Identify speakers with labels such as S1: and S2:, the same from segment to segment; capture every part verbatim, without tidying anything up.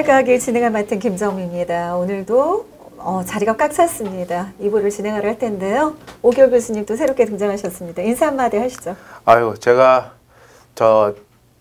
S1: 살각을 진행을 맡은 김정미입니다. 오늘도 어, 자리가 꽉 찼습니다. 이 부를 진행을 할 텐데요. 오기열 교수님 또 새롭게 등장하셨습니다. 인사 한마디 하시죠.
S2: 아유, 제가 저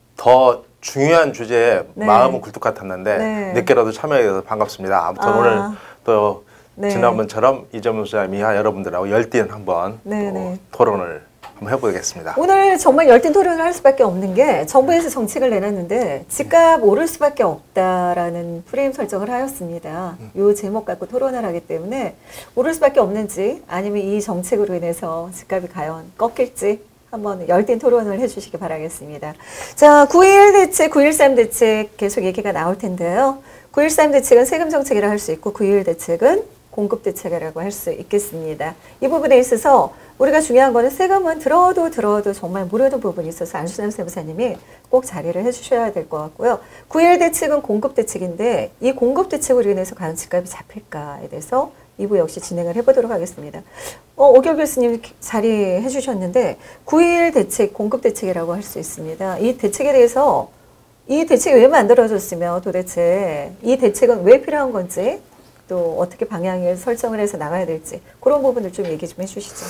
S2: 더 중요한 주제에
S1: 네.
S2: 마음은 굴뚝 같았는데
S1: 네.
S2: 늦게라도 참여해 주셔서 반갑습니다. 아무튼
S1: 아.
S2: 오늘 또
S1: 네.
S2: 지난번처럼 이정문 소장님이 여러분들하고 열띤 한번
S1: 네,
S2: 또
S1: 네.
S2: 토론을 한번 해보겠습니다.
S1: 오늘 정말 열띤 토론을 할 수밖에 없는 게 정부에서 정책을 내놨는데 집값 오를 수밖에 없다라는 프레임 설정을 하였습니다. 이 제목 갖고 토론을 하기 때문에 오를 수밖에 없는지 아니면 이 정책으로 인해서 집값이 과연 꺾일지 한번 열띤 토론을 해주시기 바라겠습니다. 자, 구일 대책, 구일삼 대책 계속 얘기가 나올 텐데요. 구일삼 대책은 세금 정책이라 할 수 있고 구일 대책은 공급 대책이라고 할 수 있겠습니다. 이 부분에 있어서 우리가 중요한 거는 세금은 들어도 들어도 정말 모르는 부분이 있어서 안수남 세무사님이 꼭 자리를 해주셔야 될 것 같고요. 구일 대책은 공급 대책인데 이 공급 대책으로 인해서 과연 집값이 잡힐까에 대해서 이 부 역시 진행을 해보도록 하겠습니다. 어, 오기열 교수님 자리해 주셨는데 구일 대책, 공급 대책이라고 할 수 있습니다. 이 대책에 대해서 이 대책이 왜 만들어졌으며 도대체 이 대책은 왜 필요한 건지 또 어떻게 방향을 설정을 해서 나가야 될지 그런 부분을 좀 얘기 좀 해주시죠.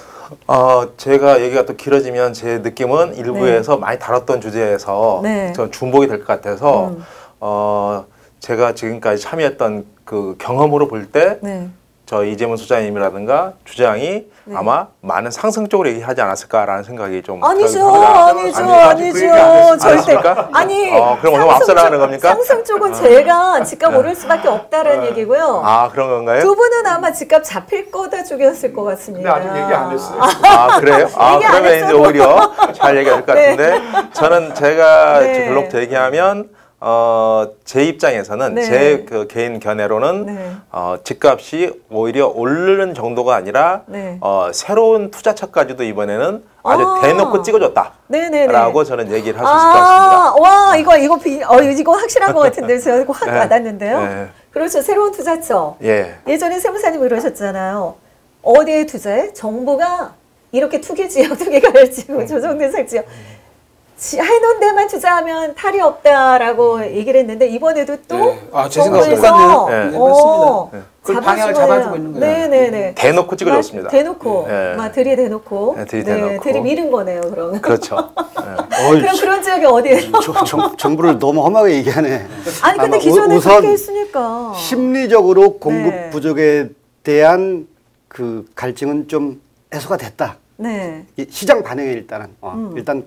S2: 어, 제가 얘기가 또 길어지면 제 느낌은 일부에서 네. 많이 다뤘던 주제에서
S1: 네.
S2: 전 중복이 될 것 같아서
S1: 음.
S2: 어, 제가 지금까지 참여했던 그 경험으로 볼 때
S1: 네.
S2: 저 이재문 소장님이라든가 주장이
S1: 네.
S2: 아마 많은 상승적으로 얘기하지 않았을까라는 생각이 좀
S1: 아니죠,
S2: 들어요.
S1: 아니죠, 아니죠. 절대. 아니,
S2: 어, 그럼 너무 앞서나가는 겁니까?
S1: 상승 쪽은 제가 집값 오를 수밖에 없다라는 얘기고요.
S2: 아, 그런 건가요?
S1: 두 분은 아마 집값 잡힐 거다 쪽이었을 것 같습니다.
S3: 근데 아직 얘기 안 했어요.
S2: 아, 그래요? 아,
S1: 얘기 안
S2: 그러면
S1: 했어도.
S2: 이제 오히려 잘 얘기할 것
S1: 네.
S2: 같은데 저는 제가
S1: 네.
S2: 별로부터 얘기하면 어, 제 입장에서는
S1: 네.
S2: 제 그 개인 견해로는
S1: 네.
S2: 어, 집값이 오히려 오르는 정도가 아니라
S1: 네.
S2: 어, 새로운 투자처까지도 이번에는 아주
S1: 아.
S2: 대놓고 찍어줬다.
S1: 네네네.
S2: 라고 저는 얘기를 할 수 있을 것 같습니다.
S1: 아, 와, 이거, 이거, 비, 어, 이거 확실한 것 같은데, 제가 이거 확
S2: 네.
S1: 와닿는데요.
S2: 네.
S1: 그렇죠. 새로운 투자처.
S2: 예.
S1: 예전에 세무사님 그러셨잖아요. 어디에 투자해? 정부가 이렇게 투기 지역, 투기 가열지구, 조정된 살지역. 해놓은 데만 투자하면 탈이 없다라고 얘기를 했는데 이번에도 또
S3: 네. 아, 제
S1: 정부에서
S3: 생각은
S2: 똑같네요.
S3: 네.
S1: 어,
S3: 네. 그 방향을 잡아주고 있는 거예요.
S1: 네네네.
S2: 대놓고 찍어줬습니다.
S1: 대놓고
S2: 네.
S1: 막 들이대놓고
S2: 네, 들이대놓고.
S1: 네, 들이미는 거네요. 그러면.
S2: 그렇죠. 네.
S1: 그럼 그런 지역이 어디예요?
S4: 정, 정, 정부를 너무 험하게 얘기하네.
S1: 아니 근데
S4: 아마
S1: 기존에
S4: 우선
S1: 그렇게 했으니까.
S4: 심리적으로 공급
S1: 네.
S4: 부족에 대한 그 갈증은 좀 해소가 됐다.
S1: 네.
S4: 이 시장 반응에 일단은 어,
S1: 음.
S4: 일단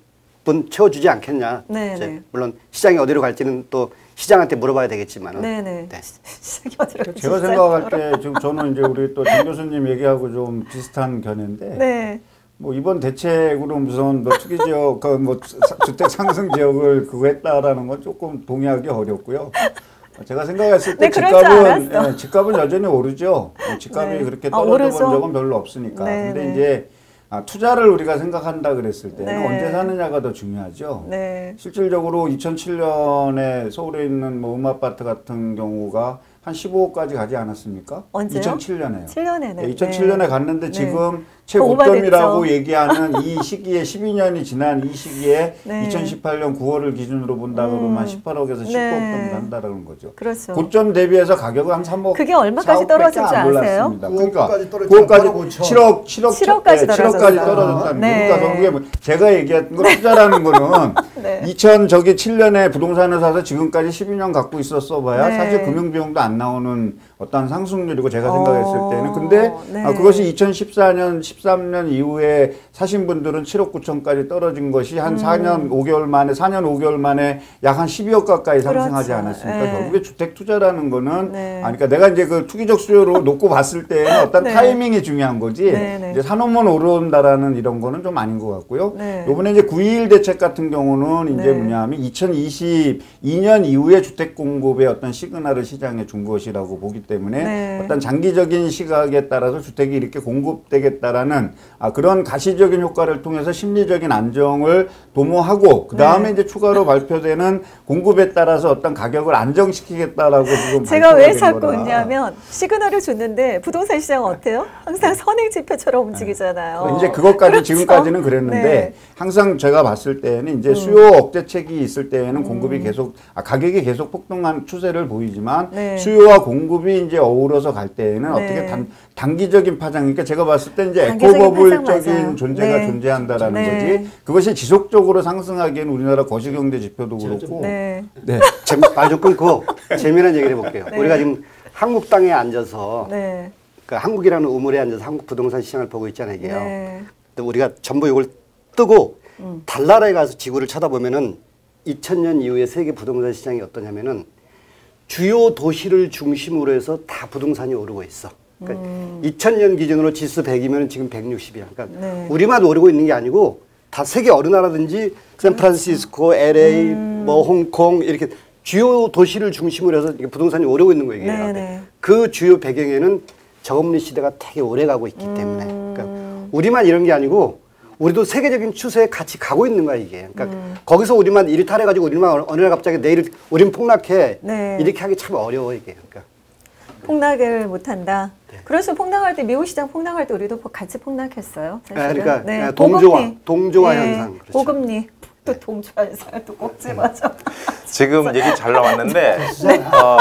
S4: 공급은 채워주지 않겠냐.
S1: 네,
S4: 이제
S1: 네.
S4: 물론 시장이 어디로 갈지는 또 시장한테 물어봐야 되겠지만은.
S1: 네네.
S4: 네.
S1: 시작이 어디로 갈지
S3: 제가
S1: 진짜.
S3: 생각할 때 지금 저는 이제 우리 또 정 교수님 얘기하고 좀 비슷한 견해인데
S1: 네.
S3: 뭐 이번 대책으로 무슨 뭐 투기 지역, 그 뭐 주택 상승 지역을 그거 했다라는 건 조금 동의하기 어렵고요. 제가 생각했을 때
S1: 네, 그럴 줄
S3: 집값은
S1: 알았어.
S3: 예, 집값은 여전히 오르죠. 집값이
S1: 네.
S3: 그렇게
S1: 아,
S3: 떨어져 본
S1: 오르죠?
S3: 적은 별로 없으니까.
S1: 네,
S3: 근데
S1: 네.
S3: 이제 아, 투자를 우리가 생각한다 그랬을 때는
S1: 네.
S3: 언제 사느냐가 더 중요하죠.
S1: 네.
S3: 실질적으로 이천칠 년에 서울에 있는 뭐 음아파트 같은 경우가 한 십오억까지 가지 않았습니까?
S1: 언제요?
S3: 이천칠 년에요.
S1: 칠 년에는.
S3: 네, 이천칠 년에 갔는데
S1: 네.
S3: 지금
S1: 더
S3: 최고점이라고
S1: 오버됐죠.
S3: 얘기하는 이 시기에 십이 년이 지난 이 시기에
S1: 네.
S3: 이천십팔 년 구월을 기준으로 본다 그러면 한 십팔억에서 십구억
S1: 네.
S3: 정도 한다라는 거죠.
S1: 그렇죠.
S3: 고점 대비해서 가격은 한 삼억.
S1: 그게 얼마까지
S3: 사억밖에
S1: 떨어진 줄
S3: 안
S1: 아세요?
S3: 올랐습니다. 그러니까
S4: 구억까지 떨어졌죠.
S3: 구억까지
S4: 팔억 오천.
S3: 칠억, 칠억,
S1: 칠억까지
S3: 네, 칠억까지
S1: 떨어졌어요.
S3: 떨어졌다는
S1: 네.
S3: 거예요. 그러니까 그게 뭐 제가 얘기했던 거 투자라는 거는
S1: 네.
S3: 이천 저기 칠 년에 부동산을 사서 지금까지 십이 년 갖고 있었어 봐야
S1: 네.
S3: 사실 금융 비용도 안 나오는 어떤 상승률이고 제가
S1: 어,
S3: 생각했을 때는 근데
S1: 네.
S3: 아, 그것이 이천십사 년, 십삼 년 이후에 사신 분들은 칠억 구천까지 떨어진 것이 한
S1: 음.
S3: 사 년 오 개월 만에 사 년 오 개월 만에 약 한 십이억 가까이 상승하지
S1: 그렇죠.
S3: 않았습니까?
S1: 네.
S3: 결국에 주택 투자라는 거는
S1: 네.
S3: 아, 그러니까 내가 이제 그 투기적 수요로 놓고 봤을 때는 어떤
S1: 네.
S3: 타이밍이 중요한 거지
S1: 네, 네.
S3: 이제 산업만 오른다라는 이런 거는 좀 아닌 것 같고요.
S1: 네.
S3: 요번에 이제 구이일 대책 같은 경우는 이제
S1: 네.
S3: 뭐냐면 이천이십이 년 이후에 주택 공급의 어떤 시그널을 시장에 준 것이라고 보기 때문에
S1: 네.
S3: 어떤 장기적인 시각에 따라서 주택이 이렇게 공급되겠다라는 아, 그런 가시적인 효과를 통해서 심리적인 안정을 도모하고 그 다음에
S1: 네.
S3: 이제 추가로 발표되는 공급에 따라서 어떤 가격을 안정시키겠다라고 지금
S1: 제가 왜
S3: 발표가 된
S1: 자꾸
S3: 거라.
S1: 웃냐면 시그널을 줬는데 부동산 시장 어때요? 항상 선행 지표처럼 움직이잖아요.
S3: 이제 그것까지
S1: 그렇죠?
S3: 지금까지는 그랬는데
S1: 네.
S3: 항상 제가 봤을 때는 이제
S1: 음.
S3: 수요 억제책이 있을 때에는 공급이 계속 아, 가격이 계속 폭등한 추세를 보이지만
S1: 네.
S3: 수요와 공급이 이제 어우러서 갈 때에는
S1: 네.
S3: 어떻게 단, 단기적인 파장이니까 제가 봤을 때 이제
S1: 단기적인 파장 맞아요.
S3: 에코버블적인 존재가
S1: 네.
S3: 존재한다라는
S1: 네.
S3: 거지 그것이 지속적으로 상승하기에는 우리나라 거시경제 지표도 그렇고
S1: 네.
S3: 네.
S4: 말 좀 끊고 재미난 얘기를 해볼게요.
S1: 네.
S4: 우리가 지금 한국 땅에 앉아서
S1: 네.
S4: 그 한국이라는 우물에 앉아서 한국 부동산 시장을 보고 있잖아요. 이게요.
S1: 네.
S4: 근데 우리가 전부 이걸 뜨고
S1: 음.
S4: 달나라에 가서 지구를 쳐다보면은 이천 년 이후에 세계 부동산 시장이 어떠냐면은 주요 도시를 중심으로 해서 다 부동산이 오르고 있어. 그러니까
S1: 음.
S4: 이천 년 기준으로 지수 백이면 지금 백육십이야. 그러니까
S1: 네.
S4: 우리만 오르고 있는 게 아니고 다 세계 어느 나라든지 샌프란시스코, 엘에이,
S1: 음.
S4: 뭐 홍콩 이렇게 주요 도시를 중심으로 해서 이게 부동산이 오르고 있는 거예요.
S1: 네, 네.
S4: 그 주요 배경에는 저금리 시대가 되게 오래 가고 있기 때문에 그러니까 우리만 이런 게 아니고 우리도 세계적인 추세에 같이 가고 있는 거야 이게. 그러니까
S1: 음.
S4: 거기서 우리만 일탈해가지고 우리만 어느 날 갑자기 내일 우린 폭락해
S1: 네.
S4: 이렇게 하기 참 어려워 이게. 그러니까
S1: 폭락을 못한다.
S4: 네.
S1: 그래서 폭락할 때 미국 시장 폭락할 때 우리도 같이 폭락했어요. 사실은.
S4: 아, 그러니까
S1: 네.
S4: 동조화,
S1: 고금리.
S4: 동조화
S1: 네.
S4: 현상. 그렇죠.
S1: 고금리. 또 동조화 현상 또 꼭지 맞아.
S2: 지금 얘기 잘 나왔는데 어,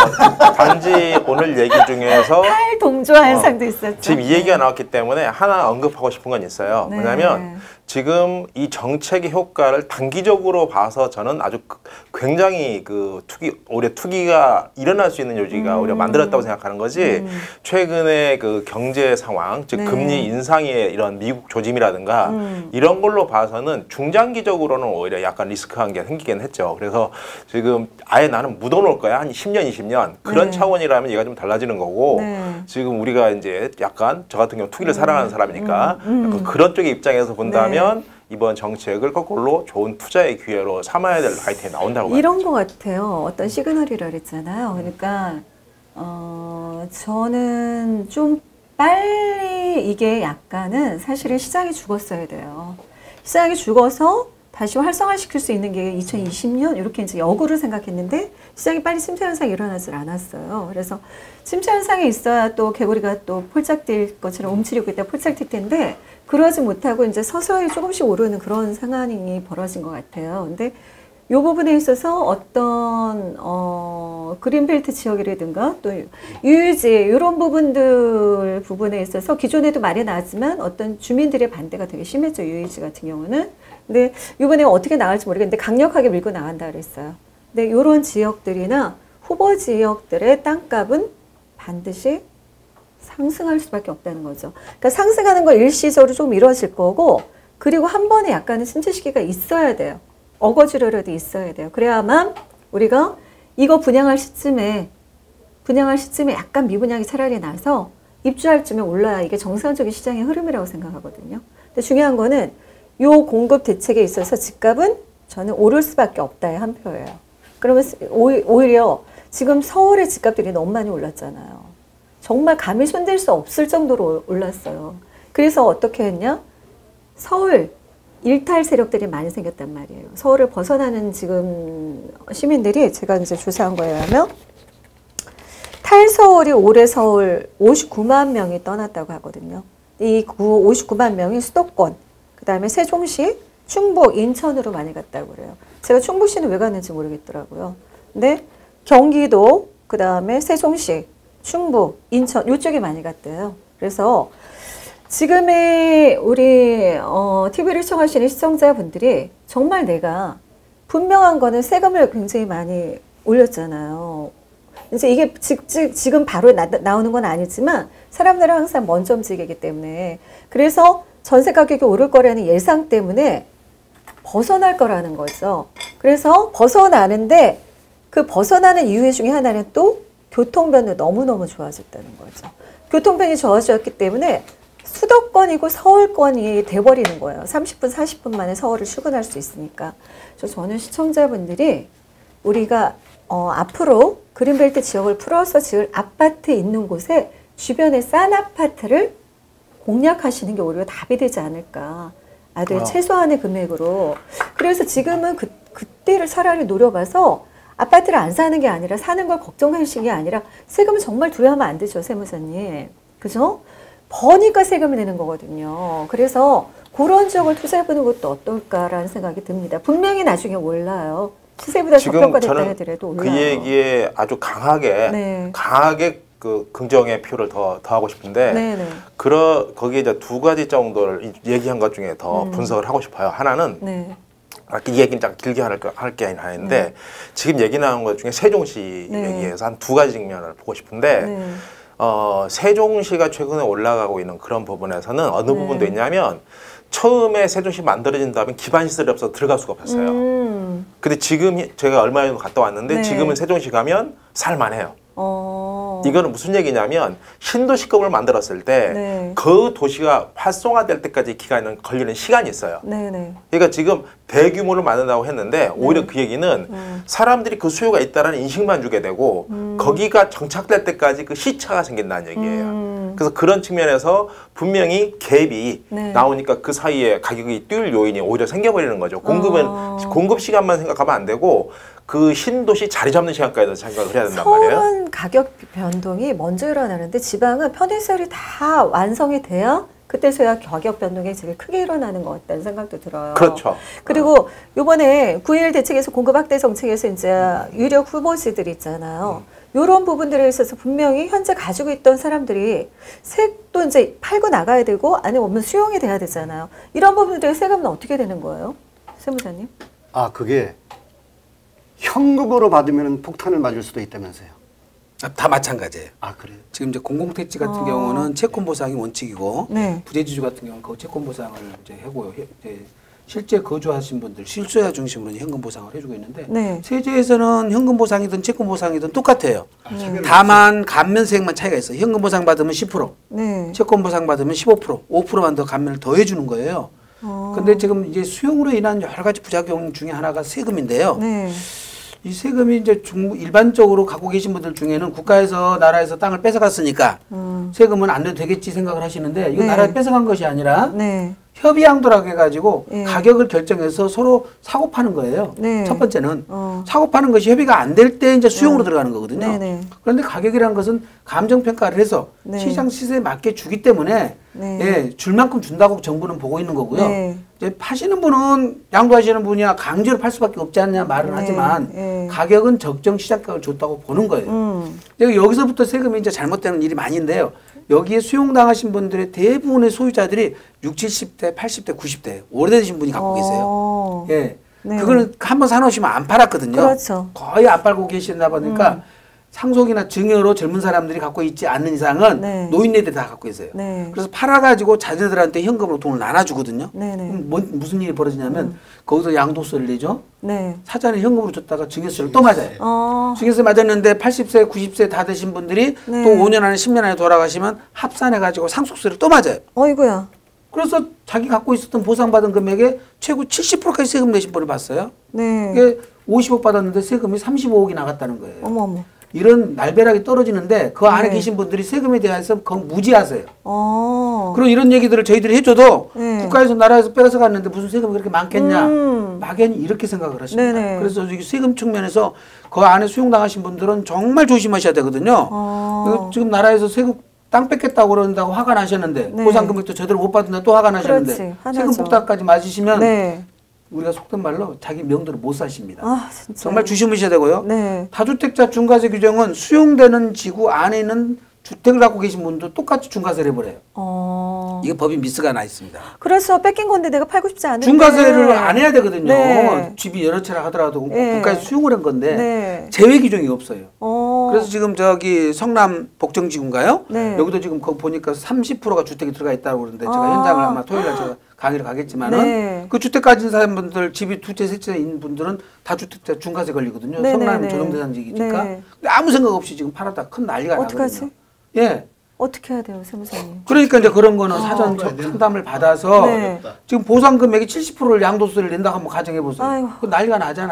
S2: 단지 오늘 얘기 중에서
S1: 탈 동조화 현상도 있었죠.
S2: 지금 이 얘기가 나왔기 때문에 하나 언급하고 싶은 건 있어요.
S1: 네.
S2: 뭐냐면 지금 이 정책의 효과를 단기적으로 봐서 저는 아주 그- 굉장히 그 투기 올해 투기가 일어날 수 있는 요지가
S1: 음.
S2: 우리가 만들었다고 생각하는 거지.
S1: 음.
S2: 최근에 그 경제 상황, 즉
S1: 네.
S2: 금리 인상의 이런 미국 조짐이라든가
S1: 음.
S2: 이런 걸로 봐서는 중장기적으로는 오히려 약간 리스크한 게 생기긴 했죠. 그래서 지금 아예 나는 묻어놓을 거야 한 십 년, 이십 년 그런
S1: 네.
S2: 차원이라면 얘가 좀 달라지는 거고.
S1: 네.
S2: 지금 우리가 이제 약간 저 같은 경우 투기를 사랑하는 사람이니까
S1: 음, 음.
S2: 약간 그런 쪽의 입장에서 본다면 이번 정책을 거꾸로 좋은 투자의 기회로 삼아야 될 아이템이 나온다고 봐요.
S1: 이런 것 같아요. 어떤 시그널이라 그랬잖아요. 그러니까 어, 저는 좀 빨리 이게 약간은 사실은 시장이 죽었어야 돼요. 시장이 죽어서 다시 활성화시킬 수 있는 게 이천이십 년 이렇게 이제 역으로 생각했는데 시장이 빨리 침체 현상이 일어나질 않았어요. 그래서 침체 현상이 있어야 또 개구리가 또 폴짝 뛸 것처럼 움츠리고 있다 폴짝 뛸 텐데 그러지 못하고 이제 서서히 조금씩 오르는 그런 상황이 벌어진 것 같아요. 근데 이 부분에 있어서 어떤 어, 그린벨트 지역이라든가 또 유유지 이런 부분들 부분에 있어서 기존에도 말이 나왔지만 어떤 주민들의 반대가 되게 심했죠. 유유지 같은 경우는. 근데 이번에 어떻게 나갈지 모르겠는데 강력하게 밀고 나간다 그랬어요. 근데 이런 지역들이나 후보 지역들의 땅값은 반드시 상승할 수밖에 없다는 거죠. 그러니까 상승하는 거 일시적으로 좀 이루어질 거고 그리고 한 번에 약간의 침체 시기가 있어야 돼요. 어거지로라도 있어야 돼요. 그래야만 우리가 이거 분양할 시점에 분양할 시점에 약간 미분양이 차라리 나서 입주할 쯤에 올라야 이게 정상적인 시장의 흐름이라고 생각하거든요. 근데 중요한 거는 요 공급 대책에 있어서 집값은 저는 오를 수밖에 없다의 한 표예요. 그러면 오히려 지금 서울의 집값들이 너무 많이 올랐잖아요. 정말 감히 손댈 수 없을 정도로 올랐어요. 그래서 어떻게 했냐? 서울 일탈 세력들이 많이 생겼단 말이에요. 서울을 벗어나는 지금 시민들이 제가 이제 조사한 거에 의하면 탈서울이 올해 서울 오십구만 명이 떠났다고 하거든요. 이 오십구만 명이 수도권, 그 다음에 세종시, 충북, 인천으로 많이 갔다고 그래요. 제가 충북시는 왜 갔는지 모르겠더라고요. 근데 경기도, 그 다음에 세종시, 충북, 인천 이쪽에 많이 갔대요. 그래서 지금의 우리 어, 티비를 시청하시는 시청자분들이 정말 내가 분명한 거는 세금을 굉장히 많이 올렸잖아요. 이제 이게 지, 지, 지금 바로 나, 나오는 건 아니지만 사람들은 항상 먼저 움직이기 때문에 그래서 전세 가격이 오를 거라는 예상 때문에 벗어날 거라는 거죠. 그래서 벗어나는데 그 벗어나는 이유 중에 하나는 또 교통편도 너무너무 좋아졌다는 거죠. 교통편이 좋아졌기 때문에 수도권이고 서울권이 돼버리는 거예요. 삼십 분, 사십 분 만에 서울을 출근할 수 있으니까. 그래서 저는 시청자분들이 우리가 어, 앞으로 그린벨트 지역을 풀어서 지을 아파트 있는 곳에 주변에 싼 아파트를 공략하시는 게 오히려 답이 되지 않을까. 아주
S2: 아.
S1: 최소한의 금액으로. 그래서 지금은 그, 그때를 차라리 노려봐서 아파트를 안 사는 게 아니라 사는 걸 걱정하시는 게 아니라 세금을 정말 두려워하면 안 되죠, 세무사님. 그죠? 버니까 세금을 내는 거거든요. 그래서 그런 지역을 투자해보는 것도 어떨까라는 생각이 듭니다. 분명히 나중에 올라요. 시세보다
S2: 지금
S1: 저평가됐다
S2: 저는
S1: 하더라도
S2: 그
S1: 올라요.
S2: 얘기에 아주 강하게
S1: 네.
S2: 강하게 그 긍정의 표를 더 더하고 싶은데
S1: 네네.
S2: 그러 거기에 이제 두 가지 정도를 이- 얘기한 것 중에 더
S1: 음.
S2: 분석을 하고 싶어요. 하나는
S1: 네.
S2: 아, 이 얘기는 좀 길게 할 게 아닌데
S1: 네.
S2: 지금 얘기 나온 것 중에 세종시
S1: 네.
S2: 얘기에서 한 두 가지 측면을 보고 싶은데
S1: 네.
S2: 어, 세종시가 최근에 올라가고 있는 그런 부분에서는 어느
S1: 네.
S2: 부분도 있냐면 처음에 세종시 만들어진 다음에 기반 시설이 없어서 들어갈 수가 없었어요.
S1: 음.
S2: 근데 지금 제가 얼마 전에 갔다 왔는데
S1: 네.
S2: 지금은 세종시 가면 살만해요.
S1: 어.
S2: 이거는 무슨 얘기냐면 신도시급을 만들었을 때 그
S1: 네.
S2: 도시가 활성화될 때까지 기간이 걸리는 시간이 있어요.
S1: 네네.
S2: 그러니까 지금 대규모를 만든다고 했는데 오히려 그 얘기는
S1: 음.
S2: 사람들이 그 수요가 있다는 인식만 주게 되고
S1: 음.
S2: 거기가 정착될 때까지 그 시차가 생긴다는 얘기예요.
S1: 음.
S2: 그래서 그런 측면에서 분명히 갭이
S1: 네.
S2: 나오니까 그 사이에 가격이 뛸 요인이 오히려 생겨버리는 거죠. 공급은
S1: 어.
S2: 공급 시간만 생각하면 안 되고 그 신도시 자리 잡는 시간까지도 생각을 해야 된단 말이에요.
S1: 서울은 가격 변동이 먼저 일어나는데 지방은 편의시설이 다 완성이 돼야 그때서야 가격 변동이 제일 크게 일어나는 것 같다는 생각도 들어요.
S2: 그렇죠.
S1: 그리고 요번에 구일 대책에서 공급 확대 정책에서 이제 유력 후보지들 있잖아요. 요런 부분들에 있어서 분명히 현재 가지고 있던 사람들이 세도 이제 팔고 나가야 되고 안에 오면 수용이 돼야 되잖아요. 이런 부분들의 세금은 어떻게 되는 거예요? 세무사님?
S4: 아, 그게 현금으로 받으면 폭탄을 맞을 수도 있다면서요.
S5: 아, 다 마찬가지예요.
S4: 아, 그래요?
S5: 지금 이제 공공택지 같은
S1: 어.
S5: 경우는 채권 보상이 원칙이고
S1: 네.
S5: 부재지주 같은 경우는 그 채권 보상을 이제 하고요. 해- 이제 실제 거주하신 분들 실소자 중심으로 이제 현금 보상을 해주고 있는데
S1: 네.
S5: 세제에서는 현금 보상이든 채권 보상이든 똑같아요.
S1: 음.
S5: 다만 감면세액만 차이가 있어요. 현금 보상 받으면 십 퍼센트,
S1: 네.
S5: 채권 보상 받으면 십오 퍼센트, 오 퍼센트만 더 감면을 더 해주는 거예요.
S1: 어.
S5: 근데 지금 이제 수용으로 인한 여러 가지 부작용 중에 하나가 세금인데요.
S1: 네.
S5: 이 세금이 이제 중, 일반적으로 갖고 계신 분들 중에는 국가에서 나라에서 땅을 뺏어갔으니까
S1: 음.
S5: 세금은 안 내도 되겠지 생각을 하시는데 이거
S1: 네.
S5: 나라에 뺏어간 것이 아니라
S1: 네.
S5: 협의양도라고 해가지고
S1: 예.
S5: 가격을 결정해서 서로 사고 파는 거예요.
S1: 네.
S5: 첫 번째는
S1: 어.
S5: 사고 파는 것이 협의가 안 될 때 이제 수용으로
S1: 어.
S5: 들어가는 거거든요.
S1: 네네.
S5: 그런데 가격이라는 것은 감정 평가를 해서
S1: 네.
S5: 시장 시세에 맞게 주기 때문에
S1: 네.
S5: 예, 줄 만큼 준다고 정부는 보고 있는 거고요.
S1: 네.
S5: 이제 파시는 분은 양도하시는 분이야 강제로 팔 수밖에 없지 않냐 말은
S1: 네.
S5: 하지만
S1: 네.
S5: 가격은 적정 시장가를 줬다고 보는 거예요.
S1: 음.
S5: 제가 여기서부터 세금이 이제 잘못되는 일이 많은데요. 여기에 수용당하신 분들의 대부분의 소유자들이 육십, 칠십 대, 팔십 대, 구십 대 오래되신 분이 갖고 계세요.
S1: 어.
S5: 예.
S1: 네.
S5: 그거는 한번 사놓으시면 안 팔았거든요.
S1: 그렇죠.
S5: 거의 안 팔고 계시나 보니까
S1: 음.
S5: 상속이나 증여로 젊은 사람들이 갖고 있지 않는 이상은
S1: 네.
S5: 노인네들이 다 갖고 계세요.
S1: 네.
S5: 그래서 팔아가지고 자녀들한테 현금으로 돈을 나눠주거든요.
S1: 네네.
S5: 그럼 뭔- 무슨 일이 벌어지냐면 거기서 양도세를 내죠.
S1: 네.
S5: 사전에 현금으로 줬다가 증여세를 또 맞아요.
S1: 어.
S5: 증여세 맞았는데 팔십 세, 구십 세 다 되신 분들이
S1: 네.
S5: 또 오 년 안에 십 년 안에 돌아가시면 합산해가지고 상속세를 또 맞아요.
S1: 어이구야.
S5: 그래서 자기 갖고 있었던 보상받은 금액의 최고 칠십 퍼센트까지 세금 내신 분을 봤어요.
S1: 네.
S5: 이게 오십억 받았는데 세금이 삼십오억이 나갔다는 거예요.
S1: 어머 어머.
S5: 이런 날벼락이 떨어지는데 그 안에
S1: 네.
S5: 계신 분들이 세금에 대해서 거의 무지하세요.
S1: 어.
S5: 그리고 이런 얘기들을 저희들이 해줘도
S1: 네.
S5: 국가에서 나라에서 빼앗아 갔는데 무슨 세금이 그렇게 많겠냐.
S1: 음.
S5: 막연히 이렇게 생각을 하십니다.
S1: 네네.
S5: 그래서 여기 세금 측면에서 그 안에 수용당하신 분들은 정말 조심하셔야 되거든요.
S1: 어.
S5: 이거 지금 나라에서 세금 땅 뺏겠다고 그런다고 화가 나셨는데
S1: 네.
S5: 보상금액도 제대로 못 받는다 또 화가 나셨는데
S1: 그렇지. 화나죠.
S5: 세금 폭탄까지 맞으시면
S1: 네.
S5: 우리가 속된 말로 자기 명대로 못 사십니다.
S1: 아 진짜.
S5: 정말 조심하셔야 되고요.
S1: 네.
S5: 다주택자 중과세 규정은 수용되는 지구 안에 있는 주택을 갖고 계신 분도 똑같이 중과세를 해버려요.
S1: 어.
S5: 이게 법이 미스가 나 있습니다.
S1: 그래서 뺏긴 건데 내가 팔고 싶지 않은데.
S5: 중과세를 안 해야 되거든요.
S1: 네.
S5: 집이 여러 채라 하더라도
S1: 네.
S5: 국가에서 수용을 한 건데
S1: 네.
S5: 제외 규정이 없어요.
S1: 어.
S5: 그래서 지금 저기 성남 복정지구인가요?
S1: 네.
S5: 여기도 지금 거기 보니까 삼십 퍼센트가 주택이 들어가 있다고 그러는데 제가
S1: 아.
S5: 현장을 아마 토요일 날 제가 강의를 가겠지만은
S1: 네.
S5: 그 주택 가진 사람분들 집이 두 채, 세 채인 분들은 다주택자 중과세 걸리거든요.
S1: 네,
S5: 성남
S1: 네, 네.
S5: 조정대상지기니까.
S1: 네.
S5: 근데 아무 생각 없이 지금 팔았다 큰 난리가
S1: 어떡하지?
S5: 나거든요. 예.
S1: 어떻게 해야 돼요, 세무사님?
S5: 그러니까 이제 그런 거는 사전 상담을 받아서
S1: 네.
S5: 지금 보상 금액이 칠십 퍼센트를 양도세를 낸다고 한번 가정해 보세요.
S1: 아이고.
S5: 그 난리가 나잖아요.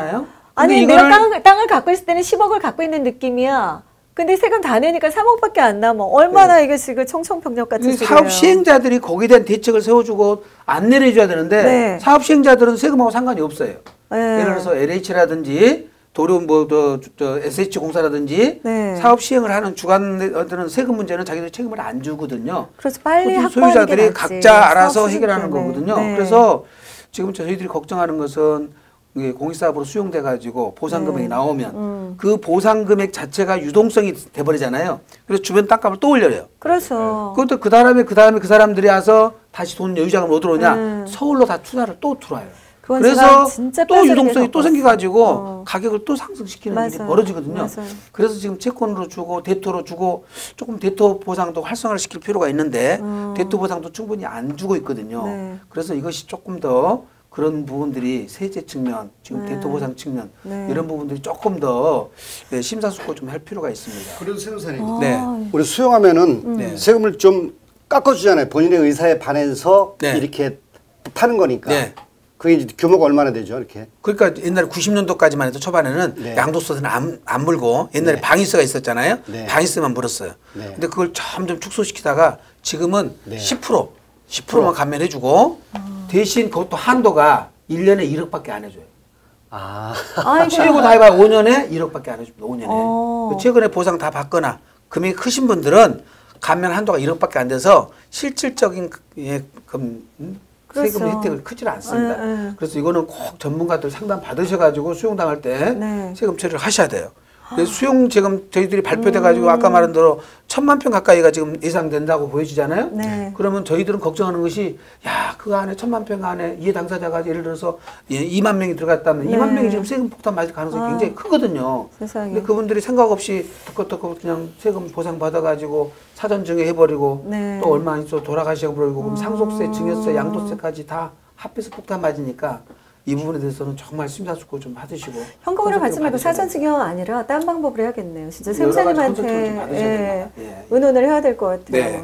S1: 아니
S5: 근데
S1: 내가
S5: 이거를-
S1: 땅, 땅을 갖고 있을 때는 십억을 갖고 있는 느낌이야. 근데 세금 다 내니까 삼억밖에 안 남아. 얼마나
S5: 네.
S1: 이게 지금 청천벽력 같은
S5: 이
S1: 소리예요.
S5: 사업 시행자들이 거기에 대한 대책을 세워주고 안내를 해줘야 되는데
S1: 네.
S5: 사업 시행자들은 세금하고 상관이 없어요.
S1: 네.
S5: 예를 들어서 엘에이치라든지 도로 뭐저 에스에이치 공사라든지
S1: 네.
S5: 사업 시행을 하는 주관들은 세금 문제는 자기들 책임을 안 주거든요.
S1: 그래서 빨리
S5: 토지
S1: 확보하는 게
S5: 소유자들이
S1: 낫지.
S5: 각자 알아서
S1: 사업
S5: 해결하는
S1: 수준 때문에.
S5: 거거든요.
S1: 네.
S5: 그래서 지금 저희들이 걱정하는 것은 이게 공익사업으로 수용돼 가지고 보상 금액이
S1: 네.
S5: 나오면
S1: 음.
S5: 그 보상 금액 자체가 유동성이 돼 버리잖아요. 그래서 주변 땅값을 또 올려요.
S1: 그렇죠.
S5: 그것도 그 다음에 그 다음에 그 사람들이 와서 다시 돈 여유자금을 어디로 오냐?
S1: 음.
S5: 서울로 다 투자를 또 들어와요.
S1: 그건
S5: 그래서
S1: 제가 진짜
S5: 또
S1: 뼈저리게
S5: 유동성이 또
S1: 겪었어요.
S5: 생겨가지고
S1: 어.
S5: 가격을 또 상승시키는 일이
S1: 맞아요.
S5: 벌어지거든요.
S1: 맞아요.
S5: 그래서 지금 채권으로 주고 대토로 주고 조금 대토 보상도 활성화를 시킬 필요가 있는데
S1: 음.
S5: 대토 보상도 충분히 안 주고 있거든요.
S1: 네.
S5: 그래서 이것이 조금 더 그런 부분들이 세제 측면, 지금
S1: 네.
S5: 대토 보상 측면
S1: 네.
S5: 이런 부분들이 조금 더 네, 심사숙고 좀 할 필요가 있습니다.
S4: 그래도 세무사님
S1: 아,
S5: 네.
S4: 우리 수용하면은
S5: 네.
S4: 세금을 좀 깎아주잖아요. 본인의 의사에 반해서
S5: 네.
S4: 이렇게 타는 거니까.
S5: 네.
S4: 그게 이제 규모가 얼마나 되죠, 이렇게?
S5: 그러니까 옛날에 구십 년도까지만 해도 초반에는
S4: 네.
S5: 양도소득은 안, 안 물고 옛날에
S4: 네.
S5: 방위세가 있었잖아요.
S4: 네.
S5: 방위세만 물었어요.
S4: 네.
S5: 근데 그걸 점점 축소시키다가 지금은
S4: 네.
S5: 십 퍼센트, 십 퍼센트만 감면해주고 대신 그것도 한도가 일 년에 일억밖에 안 해줘요.
S4: 아.
S1: 아이고.
S5: 치르고 다 해봐야 오 년에 일억밖에 안 해줍니다. 오 년에.
S1: 어.
S5: 최근에 보상 다 받거나 금액이 크신 분들은 감면 한도가 일억밖에 안 돼서 실질적인 그- 예, 금, 음, 세금
S1: 그렇죠.
S5: 혜택을 크질 않습니다.
S1: 네, 네.
S5: 그래서 이거는 꼭 전문가들 상담 받으셔가지고 수용당할 때
S1: 네.
S5: 세금 처리를 하셔야 돼요. 그래서 수용 지금 저희들이 발표돼가지고 아까 말한 대로 천만 평 가까이가 지금 예상된다고 보여지잖아요.
S1: 네.
S5: 그러면 저희들은 걱정하는 것이 야, 그 안에 천만 평 안에 이해 당사자가 예를 들어서 예, 이만 명이 들어갔다면
S1: 네.
S5: 이만 명이 지금 세금 폭탄 맞을 가능성이
S1: 아.
S5: 굉장히 크거든요.
S1: 세상에.
S5: 근데 그분들이 생각 없이 덕커덕커 그냥 세금 보상 받아가지고 사전 증여해버리고
S1: 네.
S5: 또 얼마 안 있어 돌아가셔버리고 그럼 상속세, 증여세, 양도세까지 다 합해서 폭탄 맞으니까 이 부분에 대해서는 정말 심사숙고 좀 받으시고
S1: 현금으로 받지 말고
S5: 받으셔야
S1: 사전
S5: 돼요.
S1: 증여 아니라 딴 방법을 해야겠네요. 진짜
S5: 여러 가지 컨설팅을 좀
S1: 세무사님한테
S5: 받으셔야
S1: 예,
S5: 됩니다. 예.
S1: 의논을 해야 될 것 같아요.
S5: 네.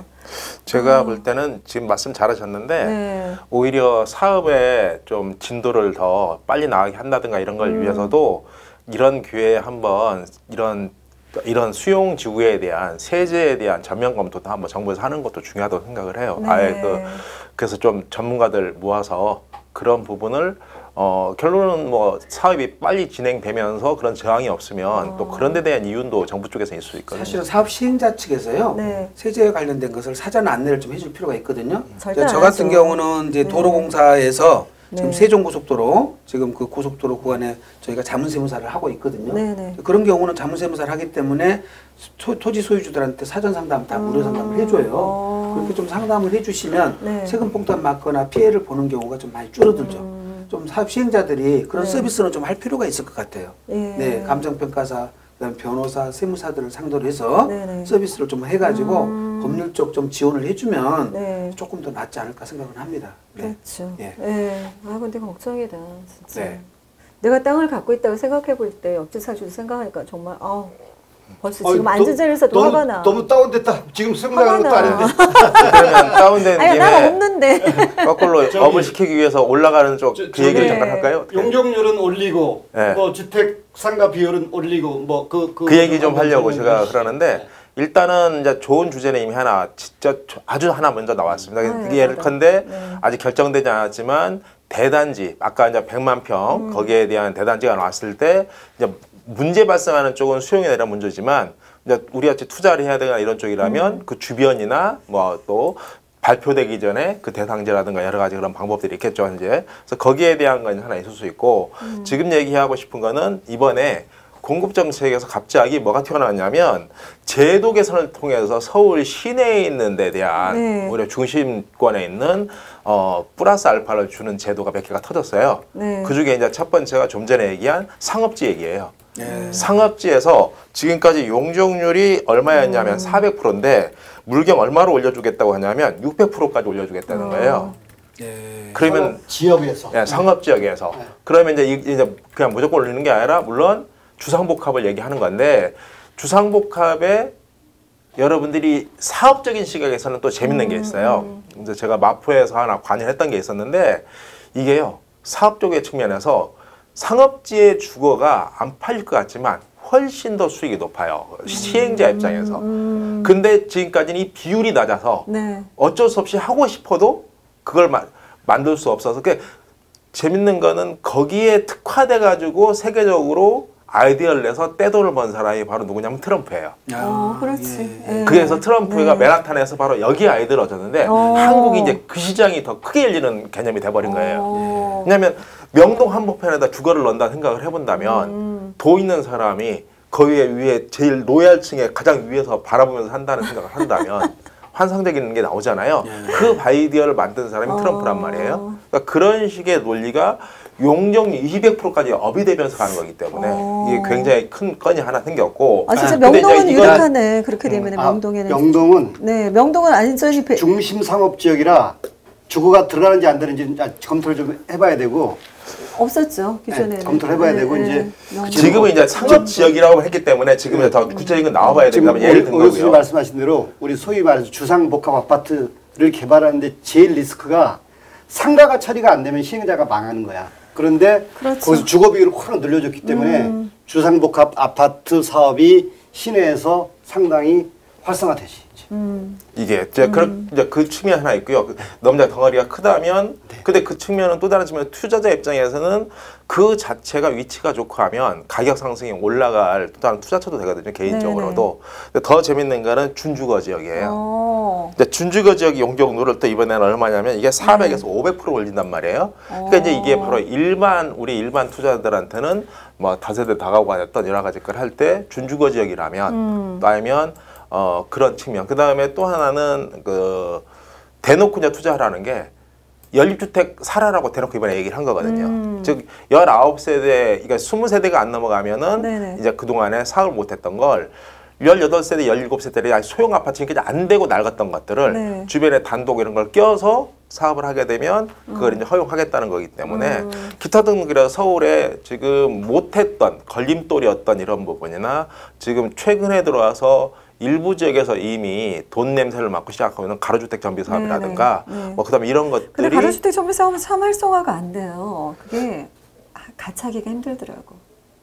S2: 제가 볼 때는 지금 말씀 잘하셨는데
S1: 네.
S2: 오히려 사업에 좀 진도를 더 빨리 나가게 한다든가 이런 걸
S1: 음.
S2: 위해서도 이런 기회에 한번 이런 이런 수용 지구에 대한 세제에 대한 전면 검토도 한번 정부에서 하는 것도 중요하다고 생각을 해요.
S1: 네.
S2: 아예 그 그래서 좀 전문가들 모아서 그런 부분을 어 결론은 뭐 사업이 빨리 진행되면서 그런 저항이 없으면
S1: 어.
S2: 또 그런 데 대한 이윤도 정부 쪽에서 있을 수 있거든요.
S5: 사실은 사업 시행자 측에서요
S1: 네.
S5: 세제에 관련된 것을 사전 안내를 좀 해줄 필요가 있거든요.
S1: 절대
S5: 저
S1: 안
S5: 같은
S1: 하죠.
S5: 경우는 이제
S1: 네.
S5: 도로공사에서 지금
S1: 네.
S5: 세종고속도로 지금 그 고속도로 구간에 저희가 자문세무사를 하고 있거든요.
S1: 네, 네.
S5: 그런 경우는 자문세무사를 하기 때문에 소, 토지 소유주들한테 사전 상담 다 무료 상담을 해줘요.
S1: 어.
S5: 그렇게 좀 상담을 해주시면
S1: 네.
S5: 세금 폭탄 맞거나 피해를 보는 경우가 좀 많이 줄어들죠.
S1: 음.
S5: 좀 사업 시행자들이 그런
S1: 네.
S5: 서비스는 좀 할 필요가 있을 것 같아요.
S1: 예.
S5: 네, 감정평가사, 그다음 변호사, 세무사들을 상대로 해서
S1: 네네.
S5: 서비스를 좀 해가지고
S1: 음.
S5: 법률 쪽 좀 지원을 해주면
S1: 네.
S5: 조금 더 낫지 않을까 생각은 합니다. 네.
S1: 그렇죠.
S5: 예.
S1: 예. 아 근데 걱정이다. 진짜.
S5: 네.
S1: 내가 땅을 갖고 있다고 생각해 볼 때 옆집 사주도 생각하니까 정말 아우 벌써
S4: 어이,
S1: 지금
S4: 너-
S1: 앉은 자리에서도
S4: 너무,
S1: 화가 나.
S4: 너무 다운됐다. 지금 생각하는 것도
S1: 화가 나.
S4: 아닌데.
S2: 그러면 다운된
S1: 아니 난
S2: 김에
S1: 없는데.
S2: 거꾸로
S6: 저기-
S2: 업을 시키기 위해서 올라가는 쪽
S6: 저-
S2: 그 얘기를
S1: 저기-
S2: 잠깐 할까요?
S6: 용적률은 올리고
S2: 네.
S6: 뭐 주택 상가 비율은 올리고 뭐 그 그
S2: 그 얘기 좀 하려고
S6: 설명해
S2: 제가
S6: 주시죠.
S2: 그러는데 일단은 이제 좋은 주제는 이미 하나 진짜 조- 아주 하나 먼저 나왔습니다.
S1: 아,
S2: 그게
S1: 네,
S2: 예컨대
S1: 네.
S2: 아직 결정되지 않았지만 대단지 아까 이제 백만 평
S1: 음.
S2: 거기에 대한 대단지가 나왔을 때 이제 문제 발생하는 쪽은 수용에 대한 문제지만 이제 우리 같이 투자를 해야 되거나 이런 쪽이라면
S1: 음.
S2: 그 주변이나 뭐 또 발표되기 전에 그 대상자라든가 여러 가지 그런 방법들이 있겠죠 이제. 그래서 거기에 대한 건 하나 있을 수 있고
S1: 음.
S2: 지금 얘기하고 싶은 거는 이번에 공급 정책에서 갑자기 뭐가 튀어나왔냐면 제도 개선을 통해서 서울 시내에 있는 데 대한
S1: 네.
S2: 오히려 중심권에 있는 어 플러스 알파를 주는 제도가 몇 개가 터졌어요.
S1: 네.
S2: 그 중에 이제 첫 번째가 좀 전에 얘기한 상업지 얘기예요.
S5: 네.
S2: 상업지에서 지금까지 용적률이 얼마였냐면
S1: 음.
S2: 사백 퍼센트인데 물경 얼마로 올려주겠다고 하냐면 육백 퍼센트까지 올려주겠다는 거예요.
S5: 네.
S2: 그러면
S6: 지역에서
S2: 예, 상업 지역에서
S6: 네.
S2: 그러면 이제, 이- 이제 그냥 무조건 올리는 게 아니라 물론 주상복합을 얘기하는 건데 주상복합에 여러분들이 사업적인 시각에서는 또 재밌는 게 있어요. 이제 제가 마포에서 하나 관여했던 게 있었는데 이게요 사업 쪽의 측면에서 상업지의 주거가 안 팔릴 것 같지만 훨씬 더 수익이 높아요. 시행자 입장에서.
S1: 음.
S2: 근데 지금까지는 이 비율이 낮아서
S1: 네.
S2: 어쩔 수 없이 하고 싶어도 그걸 마, 만들 수 없어서 그 재밌는 거는 거기에 특화돼 가지고 세계적으로 아이디어를 내서 떼돈을 번 사람이 바로 누구냐면 트럼프예요.
S1: 어, 그렇지. 예.
S2: 그래서 트럼프가
S1: 네.
S2: 맨하탄에서 바로 여기 아이디어를 얻었는데
S1: 어.
S2: 한국이 이제 그 시장이 더 크게 열리는 개념이 돼버린 거예요.
S1: 어.
S2: 왜냐하면 명동 한복판에다 주거를 넣는다 생각을 해본다면
S1: 음.
S2: 도 있는 사람이 거기에 위에 제일 로얄층에 가장 위에서 바라보면서 한다는 생각을 한다면 환상적인 게 나오잖아요.
S5: 예.
S2: 그 아이디어를 만든 사람이
S1: 어.
S2: 트럼프란 말이에요. 그러니까 그런 식의 논리가 용적률 이백 퍼센트까지 업이 되면서 가는 거기 때문에
S1: 어.
S2: 이게 굉장히 큰 건이 하나 생겼고.
S1: 아, 진짜
S2: 근데 이제
S1: 명동은
S2: 이건
S1: 유력하네. 그렇게 되면
S4: 아,
S1: 명동에는.
S4: 명동은
S1: 네, 명동은 안전이 배...
S4: 중심 상업 지역이라 주거가 들어가는지 안 되는지 검토를 좀 해봐야 되고
S1: 없었죠 기존에는.
S4: 네, 검토를 해봐야 되고 이제
S1: 명동.
S2: 지금은 이제 상업 지역이라고 했기 때문에 지금 이제 더 구체적인 건 나와봐야
S4: 지금
S2: 된다면 예를 든
S4: 오 교수님
S2: 거고요.
S4: 말씀하신 대로 우리 소위 말해서 주상복합 아파트를 개발하는데 제일 리스크가 상가가 처리가 안 되면 시행자가 망하는 거야. 그런데
S1: 그렇죠.
S4: 거기서 주거 비율을 확 늘려줬기 때문에
S1: 음.
S4: 주상복합 아파트 사업이 시내에서 상당히 활성화되지.
S1: 음.
S2: 이게 이제 그런 이제 그 측면 하나 있고요. 너무 덩어리가 크다면,
S4: 네.
S2: 근데 그 측면은 또 다른 측면 투자자 입장에서는 그 자체가 위치가 좋고 하면 가격 상승이 올라갈 또 다른 투자처도 되거든요. 개인적으로도. 근데 더 재밌는 거는 준주거 지역이에요.
S1: 어.
S2: 근데 준주거 지역 용적률을 또 이번에는 얼마냐면 이게 사백에서 오백 퍼센트 올린단 말이에요. 그러니까 이제 이게 바로 일반 우리 일반 투자자들한테는 뭐 다세대 다가구가 됐던 여러 가지 걸 할 때 준주거 지역이라면
S1: 음.
S2: 또 아니면 어 그런 측면. 그 다음에 또 하나는 그 대놓고 이제 투자하라는 게 연립주택 사라라고 대놓고 이번에 얘기를 한 거거든요.
S1: 음.
S2: 즉 열아홉 세대, 그러니까 스무 세대가 안 넘어가면은
S1: 네네.
S2: 이제 그 동안에 사업을 못했던 걸 열여덟 세대, 열일곱 세대들이 아니 소형 아파트니까 안 되고 낡았던 것들을
S1: 네.
S2: 주변에 단독 이런 걸 껴서 사업을 하게 되면 그걸 이제 허용하겠다는 거기 때문에
S1: 음.
S2: 기타 등등 그래서 서울에 지금 못했던 걸림돌이었던 이런 부분이나 지금 최근에 들어와서 일부 지역에서 이미 돈 냄새를 맡고 시작하고 있는 가로주택 정비 사업이라든가
S1: 네네. 네.
S2: 뭐 그다음에 이런
S1: 근데
S2: 것들이
S1: 가로주택 정비 사업은 참 활성화가 안 돼요. 그게 가차기가 힘들더라고.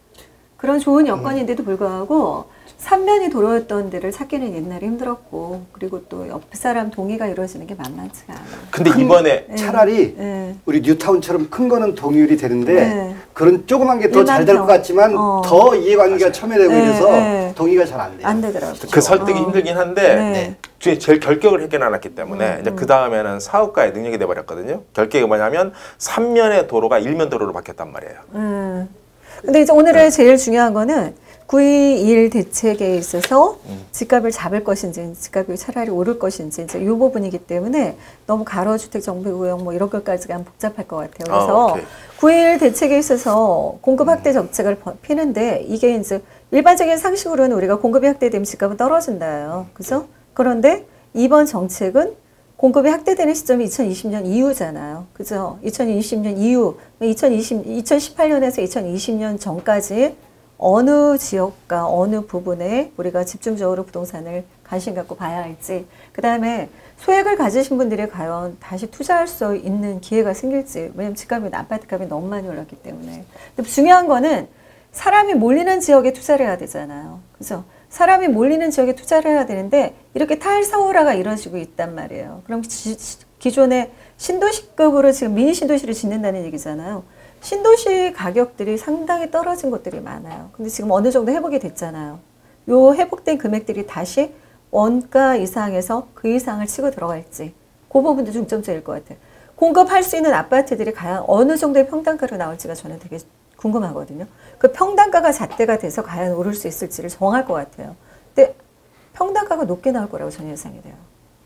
S1: 그런 좋은 여건인데도 불구하고 삼면이 도로였던 데를 찾기는 옛날에 힘들었고 그리고 또 옆 사람 동의가 이루어지는 게 만만치가 않아요.
S2: 근데 이번에
S1: 네.
S4: 차라리
S1: 네.
S4: 우리 뉴타운처럼 큰 거는 동의율이 되는데
S1: 네.
S4: 그런 조그만 게 더 잘 될 것
S1: 일반평.
S4: 같지만
S1: 어.
S4: 더 이해관계가 첨예되고
S1: 네,
S4: 이래서
S1: 네.
S4: 동의가 잘 안 돼요.
S1: 안 되더라고요.
S2: 그 설득이
S1: 어.
S2: 힘들긴 한데
S1: 네.
S2: 제- 제일 결격을 했긴 않았기 때문에
S1: 음,
S2: 이제
S1: 음.
S2: 그 다음에는 사업가의 능력이 돼버렸거든요. 결격이 뭐냐면 삼면의 도로가 일면 도로로 바뀌었단 말이에요.
S1: 음. 근데 이제 오늘의 제일 중요한 거는 구이일 대책에 있어서 집값을 잡을 것인지 집값이 차라리 오를 것인지 이제 이 부분이기 때문에 너무 가로주택 정비구역 뭐 이런 것까지 가면 복잡할 것 같아요. 그래서
S2: 아, 오케이.
S1: 구이일 대책에 있어서 공급 확대 정책을 버- 피는데 이게 이제 일반적인 상식으로는 우리가 공급이 확대되면 집값은 떨어진다요. 그죠? 그런데 이번 정책은 공급이 확대되는 시점이 이천이십 년 이후잖아요. 그죠? 이천이십 년 이후, 이천이십, 이천십팔 년에서 이천이십 년 전까지 어느 지역과 어느 부분에 우리가 집중적으로 부동산을 관심 갖고 봐야 할지, 그 다음에 소액을 가지신 분들이 과연 다시 투자할 수 있는 기회가 생길지, 왜냐면 집값이, 아파트 값이 너무 많이 올랐기 때문에. 근데 중요한 거는 사람이 몰리는 지역에 투자를 해야 되잖아요. 그죠? 사람이 몰리는 지역에 투자를 해야 되는데 이렇게 탈서울화가 이루어지고 있단 말이에요. 그럼 기, 기존의 신도시급으로 지금 미니 신도시를 짓는다는 얘기잖아요. 신도시 가격들이 상당히 떨어진 곳들이 많아요. 근데 지금 어느 정도 회복이 됐잖아요. 요 회복된 금액들이 다시 원가 이상에서 그 이상을 치고 들어갈지 그 부분도 중점적일 것 같아요. 공급할 수 있는 아파트들이 과연 어느 정도의 평당가로 나올지가 저는 되게 궁금하거든요. 그 평당가가 잣대가 돼서 과연 오를 수 있을지를 정할 것 같아요. 근데 평당가가 높게 나올 거라고 저는 예상이 돼요.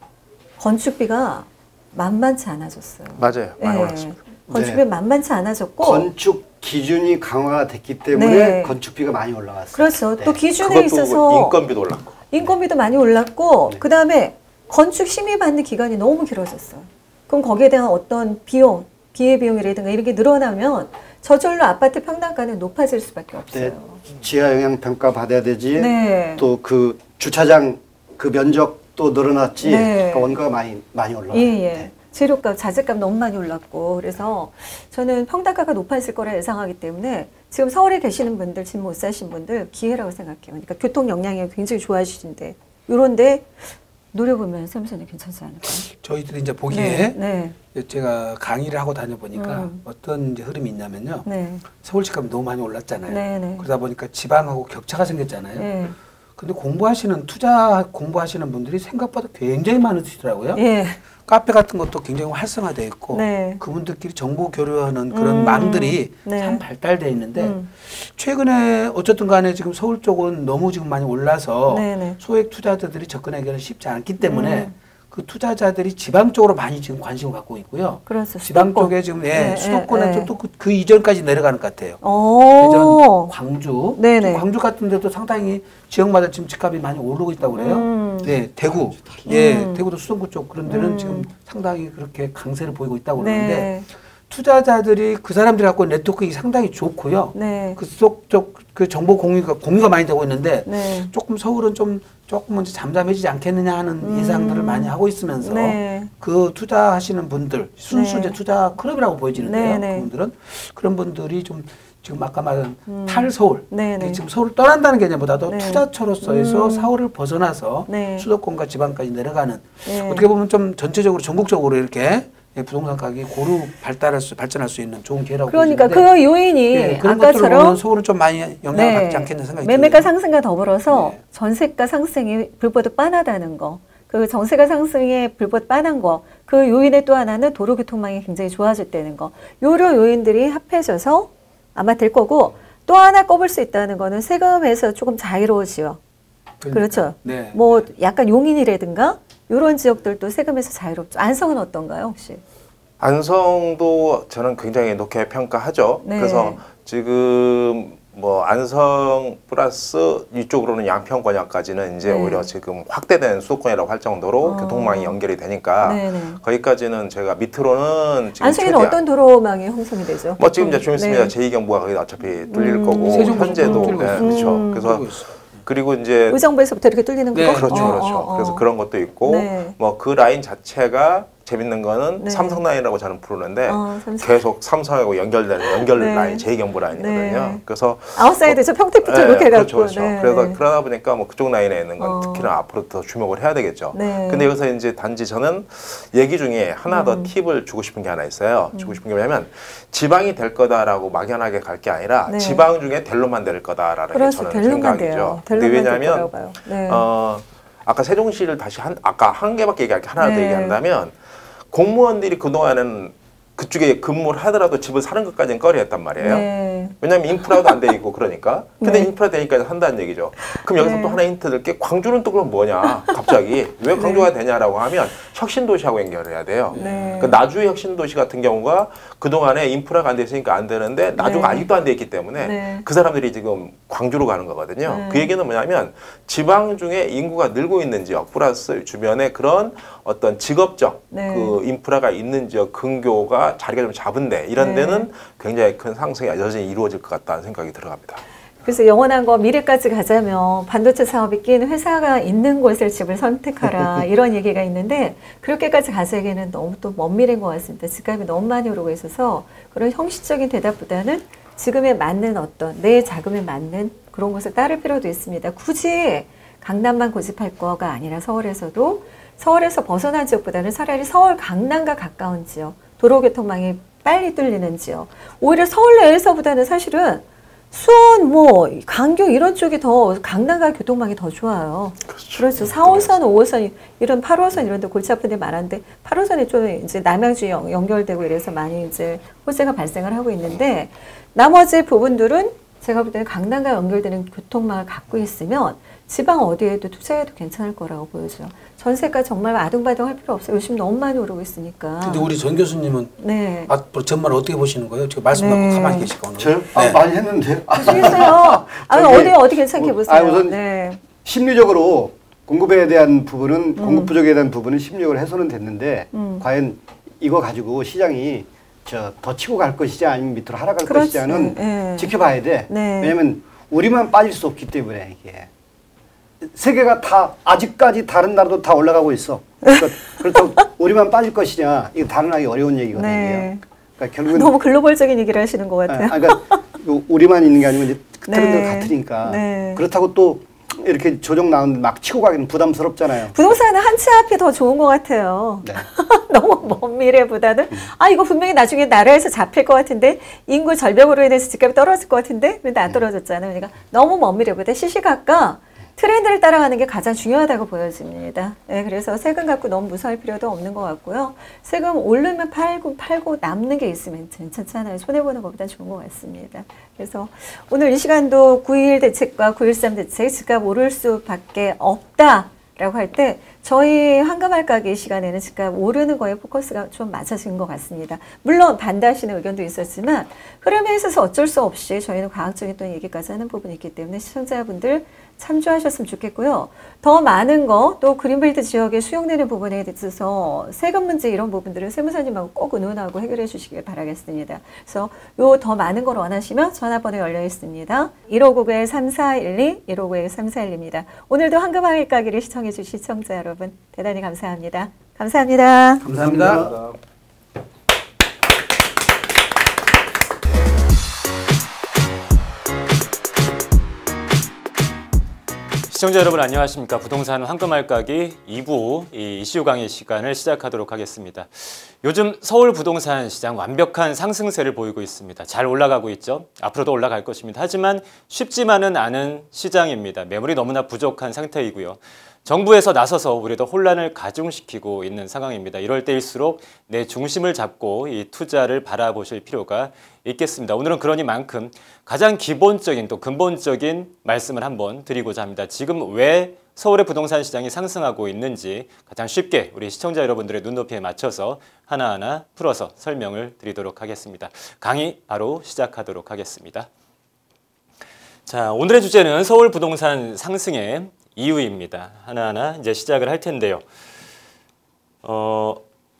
S1: 건축비가 만만치 않아졌어요.
S2: 맞아요. 많이
S1: 네.
S2: 올랐습니다.
S1: 건축비
S4: 네.
S1: 만만치 않아졌고
S4: 건축 기준이 강화됐기 때문에
S1: 네.
S4: 건축비가 많이 올라갔어요.
S1: 그렇죠.
S4: 네.
S1: 또 기준에
S2: 그것도
S1: 있어서
S2: 인건비도 올랐고.
S1: 인건비도 많이 올랐고
S4: 네.
S1: 그 다음에 건축 심의 받는 기간이 너무 길어졌어요. 그럼 거기에 대한 어떤 비용, 기회비용이라든가 이런 게 늘어나면 저절로 아파트 평당가는 높아질 수밖에 없어요.
S4: 네. 지하 영향 평가 받아야 되지.
S1: 네.
S4: 또 그 주차장 그 면적도 늘어났지.
S1: 네.
S4: 그러니까 원가가 많이 많이 올라가요.
S1: 예, 예.
S4: 네.
S1: 재료값, 자재값 너무 많이 올랐고 그래서 저는 평당가가 높아질 거라 예상하기 때문에 지금 서울에 계시는 분들, 집 못 사신 분들 기회라고 생각해요. 그러니까 교통 역량이 굉장히 좋아지신데 이런데 노려보면 샘선이 괜찮지 않을까요?
S5: 저희들이 이제 보기에
S1: 네, 네.
S5: 제가 강의를 하고 다녀보니까
S1: 음.
S5: 어떤 이제 흐름이 있냐면요.
S1: 네.
S5: 서울 집값이 너무 많이 올랐잖아요.
S1: 네, 네.
S5: 그러다 보니까 지방하고 격차가 생겼잖아요.
S1: 네.
S5: 근데 공부하시는 투자 공부하시는 분들이 생각보다 굉장히 많으시더라고요.
S1: 예.
S5: 카페 같은 것도 굉장히 활성화되어 있고
S1: 네.
S5: 그분들끼리 정보 교류하는 그런
S1: 음.
S5: 망들이
S1: 네.
S5: 참 발달되어 있는데
S1: 음.
S5: 최근에 어쨌든 간에 지금 서울 쪽은 너무 지금 많이 올라서
S1: 네, 네.
S5: 소액 투자자들이 접근하기는 쉽지 않기 때문에
S1: 음.
S5: 그 투자자들이 지방 쪽으로 많이 지금 관심을 갖고 있고요.
S1: 그렇죠.
S5: 지방
S1: 수도권.
S5: 쪽에 지금 예,
S1: 네,
S5: 수도권에
S1: 네,
S5: 또 그 그 이전까지 내려가는 것 같아요.
S1: 오.
S5: 대전, 광주,
S1: 네네.
S5: 지금 광주 같은 데도 상당히 지역마다 지금 집값이 많이 오르고 있다고 그래요.
S1: 음.
S5: 네, 대구, 예,
S1: 음.
S5: 대구도 수성구 쪽 그런 데는
S1: 음.
S5: 지금 상당히 그렇게 강세를 보이고 있다고 그러는데
S1: 네.
S5: 투자자들이 그 사람들이 갖고 있는 네트워크가 상당히 좋고요.
S1: 네.
S5: 그쪽 쪽그 정보 공유가 공유가 많이 되고 있는데
S1: 네.
S5: 조금 서울은 좀 조금 이제 잠잠해지지 않겠느냐 하는
S1: 음.
S5: 예상들을 많이 하고 있으면서
S1: 네.
S5: 그 투자하시는 분들 순수
S1: 네.
S5: 이제 투자 클럽이라고 보여지는데요.
S1: 네, 네.
S5: 그분들은 그런 분들이 좀 지금 아까 말한
S1: 음.
S5: 탈서울
S1: 네, 네.
S5: 지금 서울을 떠난다는 개념보다도
S1: 네.
S5: 투자처로서에서
S1: 음.
S5: 서울을 벗어나서
S1: 네.
S5: 수도권과 지방까지 내려가는
S1: 네.
S5: 어떻게 보면 좀 전체적으로 전국적으로 이렇게 부동산 가격이 고루 발달할 수 발전할 수 있는 좋은 기회라고
S1: 그러니까
S5: 보여지는데
S1: 그 요인이
S5: 예, 그런 것들을 보면
S1: 아까처럼
S5: 서울은 좀 많이 영향을 받지 않겠는 생각이 들어요.
S1: 매매가 상승과 더불어서
S5: 네.
S1: 전세가 상승이 불보듯 빤하다는 거, 그 정세가 상승에 불보듯 빤한 거, 그 요인의 또 하나는 도로교통망이 굉장히 좋아졌다는 거, 요러 요인들이 합해져서 아마 될 거고 또 하나 꼽을 수 있다는 거는 세금에서 조금 자유로워지요.
S5: 그러니까.
S1: 그렇죠.
S5: 네.
S1: 뭐 약간 용인이라든가 이런 지역들도 세금에서 자유롭죠. 안성은 어떤가요, 혹시?
S2: 안성도 저는 굉장히 높게 평가하죠.
S1: 네.
S2: 그래서 지금 뭐 안성 플러스 이쪽으로는 양평권역까지는 이제
S1: 네.
S2: 오히려 지금 확대된 수도권이라고 할 정도로
S1: 어.
S2: 교통망이 연결이 되니까
S1: 네네.
S2: 거기까지는 제가 밑으로는 지금
S1: 안성에는
S2: 최대한
S1: 어떤 도로망이 형성이 되죠?
S2: 뭐 지금 이제 좀 있으면
S1: 네.
S2: 제이 경부가 거기 어차피 뚫릴
S1: 음.
S2: 거고
S5: 세종고속도로
S2: 현재도
S5: 뚫리고
S2: 네,
S5: 있어요.
S2: 그렇죠.
S1: 음.
S2: 그래서
S5: 그러고 있어요.
S2: 그리고 이제
S1: 의정부에서부터 이렇게 뚫리는
S5: 네.
S1: 거?
S2: 그렇죠,
S1: 어,
S2: 그렇죠.
S1: 어, 어.
S2: 그래서 그런 것도 있고
S1: 네.
S2: 뭐 그 라인 자체가 재밌는 거는
S1: 네.
S2: 삼성 라인이라고 저는 부르는데
S1: 어, 삼성.
S2: 계속 삼성하고 연결되는 연결
S1: 네.
S2: 라인, 제이 경부 라인이거든요.
S1: 네.
S2: 그래서
S1: 아웃사이드죠. 평택부터
S2: 네,
S1: 이렇게 해갖고.
S2: 그렇죠, 그렇죠.
S1: 네,
S2: 그러다
S1: 네.
S2: 그러다 보니까 뭐 그쪽 라인에 있는 건
S1: 어.
S2: 특히나 앞으로 더 주목을 해야 되겠죠.
S1: 네.
S2: 근데 여기서 이제 단지 저는 얘기 중에 하나 더
S1: 음.
S2: 팁을 주고 싶은 게 하나 있어요. 주고 싶은 게 뭐냐면 지방이 될 거다라고 막연하게 갈 게 아니라
S1: 네.
S2: 지방 중에 델로만 될 거다라는 게
S1: 그렇죠.
S2: 저는
S1: 델로만
S2: 생각이죠.
S1: 돼요.
S2: 근데
S1: 델로만 될
S2: 왜냐하면
S1: 거라고 봐요. 네.
S2: 어, 아까 세종시를 다시 한 아까 한 개밖에 얘기할게 하나 더
S1: 네.
S2: 얘기한다면 공무원들이 그동안은 그쪽에 근무를 하더라도 집을 사는 것까지는 꺼려했단 말이에요.
S1: 네.
S2: 왜냐하면 인프라도 안 돼 있고 그러니까. 근데
S1: 네.
S2: 인프라 되니까 한다는 얘기죠. 그럼 여기서
S1: 네.
S2: 또 하나 힌트 드릴게. 광주는 또 그럼 뭐냐? 갑자기 왜 광주가 되냐라고 하면 혁신도시하고 연결을 해야 돼요.
S1: 네.
S2: 그 나주의 혁신도시 같은 경우가 그동안에 인프라가 안 돼 있으니까 안 되는데 나주가
S1: 네.
S2: 아직도 안 돼 있기 때문에
S1: 네.
S2: 그 사람들이 지금 광주로 가는 거거든요.
S1: 네.
S2: 그 얘기는 뭐냐면 지방 중에 인구가 늘고 있는 지역 플러스 주변에 그런 어떤 직업적
S1: 네.
S2: 그 인프라가 있는 지역 근교가 자리가 좀 잡은데 이런
S1: 네.
S2: 데는 굉장히 큰 상승이 여전히 이루어질 것 같다는 생각이 들어갑니다.
S1: 그래서 영원한 거 미래까지 가자면 반도체 사업이 끼는 회사가 있는 곳을 집을 선택하라 이런 얘기가 있는데 그렇게까지 가자기에는 너무 또 먼 미래인 것 같습니다. 집값이 너무 많이 오르고 있어서 그런 형식적인 대답보다는 지금에 맞는 어떤 내 자금에 맞는 그런 것을 따를 필요도 있습니다. 굳이 강남만 고집할 거가 아니라 서울에서도 서울에서 벗어난 지역보다는 차라리 서울 강남과 가까운 지역 도로교통망이 빨리 뚫리는 지역 오히려 서울 내에서보다는 사실은 수원, 뭐 강교 이런 쪽이 더 강남과 교통망이 더 좋아요.
S2: 그렇죠.
S1: 그렇죠. 사 호선, 오 호선 이런 팔 호선 이런 데 골치 아픈 데 많은데 팔 호선이 좀 이제 남양주 연, 연결되고 이래서 많이 이제 호재가 발생을 하고 있는데 나머지 부분들은 제가 볼 때는 강남과 연결되는 교통망을 갖고 있으면 지방 어디에도 투자해도 괜찮을 거라고 보여져요. 전세가 정말 아둥바둥 할 필요 없어요. 요즘 너무 많이 오르고 있으니까.
S5: 근데 우리 전 교수님은
S1: 네.
S5: 앞으로 전말 어떻게 보시는 거예요? 지금 말씀 듣고
S1: 네.
S5: 가만히 계실까 오늘?
S6: 저요?
S5: 네.
S6: 아, 많이 했는데요.
S1: 하시겠어요. 아,
S6: 저기,
S1: 어디 어디 괜찮게
S6: 어,
S1: 보세요.
S6: 아, 우선
S1: 네.
S6: 심리적으로 공급에 대한 부분은 공급 부족에 대한 부분은 심리적으로 해소는 됐는데
S1: 음.
S6: 과연 이거 가지고 시장이 저 더 치고 갈 것이지 아니면 밑으로 하락할
S1: 그렇지.
S6: 것이냐는
S1: 네.
S6: 지켜봐야 돼.
S1: 네.
S6: 왜냐하면 우리만 빠질 수 없기 때문에 이게. 세계가 다 아직까지 다른 나라도 다 올라가고 있어. 그러니까 그렇다고 우리만 빠질 것이냐 이거 당연하기 어려운 얘기거든요.
S1: 네.
S6: 그러니까 결국은
S1: 너무 글로벌적인 얘기를 하시는 것 같아요.
S6: 아, 그러니까 우리만 있는 게 아니고 이제 다른
S1: 네.
S6: 데가 같으니까
S1: 네.
S6: 그렇다고 또 이렇게 조정 나오는데 막 치고 가기는 부담스럽잖아요.
S1: 부동산은 한 치 앞이 더 좋은 것 같아요.
S6: 네.
S1: 너무 먼 미래보다는 아 이거 분명히 나중에 나라에서 잡힐 것 같은데 인구 절벽으로 인해서 집값이 떨어질 것 같은데 근데 안 떨어졌잖아요. 그러니까 너무 먼 미래보다 시시각각 트렌드를 따라가는 게 가장 중요하다고 보여집니다. 네, 그래서 세금 갖고 너무 무서울 필요도 없는 것 같고요. 세금 오르면 팔고 팔고 남는 게 있으면 괜찮잖아요. 손해보는 것보다 좋은 것 같습니다. 그래서 오늘 이 시간도 구이일 대책과 구일삼 대책 집값 오를 수밖에 없다라고 할 때 저희 황금알까기 시간에는 집값 오르는 거에 포커스가 좀 맞춰진 것 같습니다. 물론 반대하시는 의견도 있었지만 흐름에 있어서 어쩔 수 없이 저희는 과학적인 또 얘기까지 하는 부분이 있기 때문에 시청자분들 참조하셨으면 좋겠고요. 더 많은 거, 또 그린벨트 지역에 수용되는 부분에 있어서 세금 문제 이런 부분들을 세무사님하고 꼭 의논하고 해결해 주시길 바라겠습니다. 그래서 요 더 많은 걸 원하시면 전화번호 열려 있습니다. 일오구구 삼사일이, 일오구구 삼사일이입니다. 오늘도 황금알까기를 가기를 시청해 주신 시청자 여러분 대단히 감사합니다. 감사합니다.
S5: 감사합니다.
S6: 감사합니다.
S7: 시청자 여러분 안녕하십니까. 부동산 황금알까기 이 부 이 이슈 강의 시간을 시작하도록 하겠습니다. 요즘 서울 부동산 시장 완벽한 상승세를 보이고 있습니다. 잘 올라가고 있죠. 앞으로도 올라갈 것입니다. 하지만 쉽지만은 않은 시장입니다. 매물이 너무나 부족한 상태이고요. 정부에서 나서서 우리도 혼란을 가중시키고 있는 상황입니다. 이럴 때일수록 내 중심을 잡고 이 투자를 바라보실 필요가 있겠습니다. 오늘은 그러니만큼 가장 기본적인 또 근본적인 말씀을 한번 드리고자 합니다. 지금 왜 서울의 부동산 시장이 상승하고 있는지 가장 쉽게 우리 시청자 여러분들의 눈높이에 맞춰서 하나하나 풀어서 설명을 드리도록 하겠습니다. 강의 바로 시작하도록 하겠습니다. 자, 오늘의 주제는 서울 부동산 상승의 이유입니다. 하나하나 이제 시작을 할 텐데요. 어,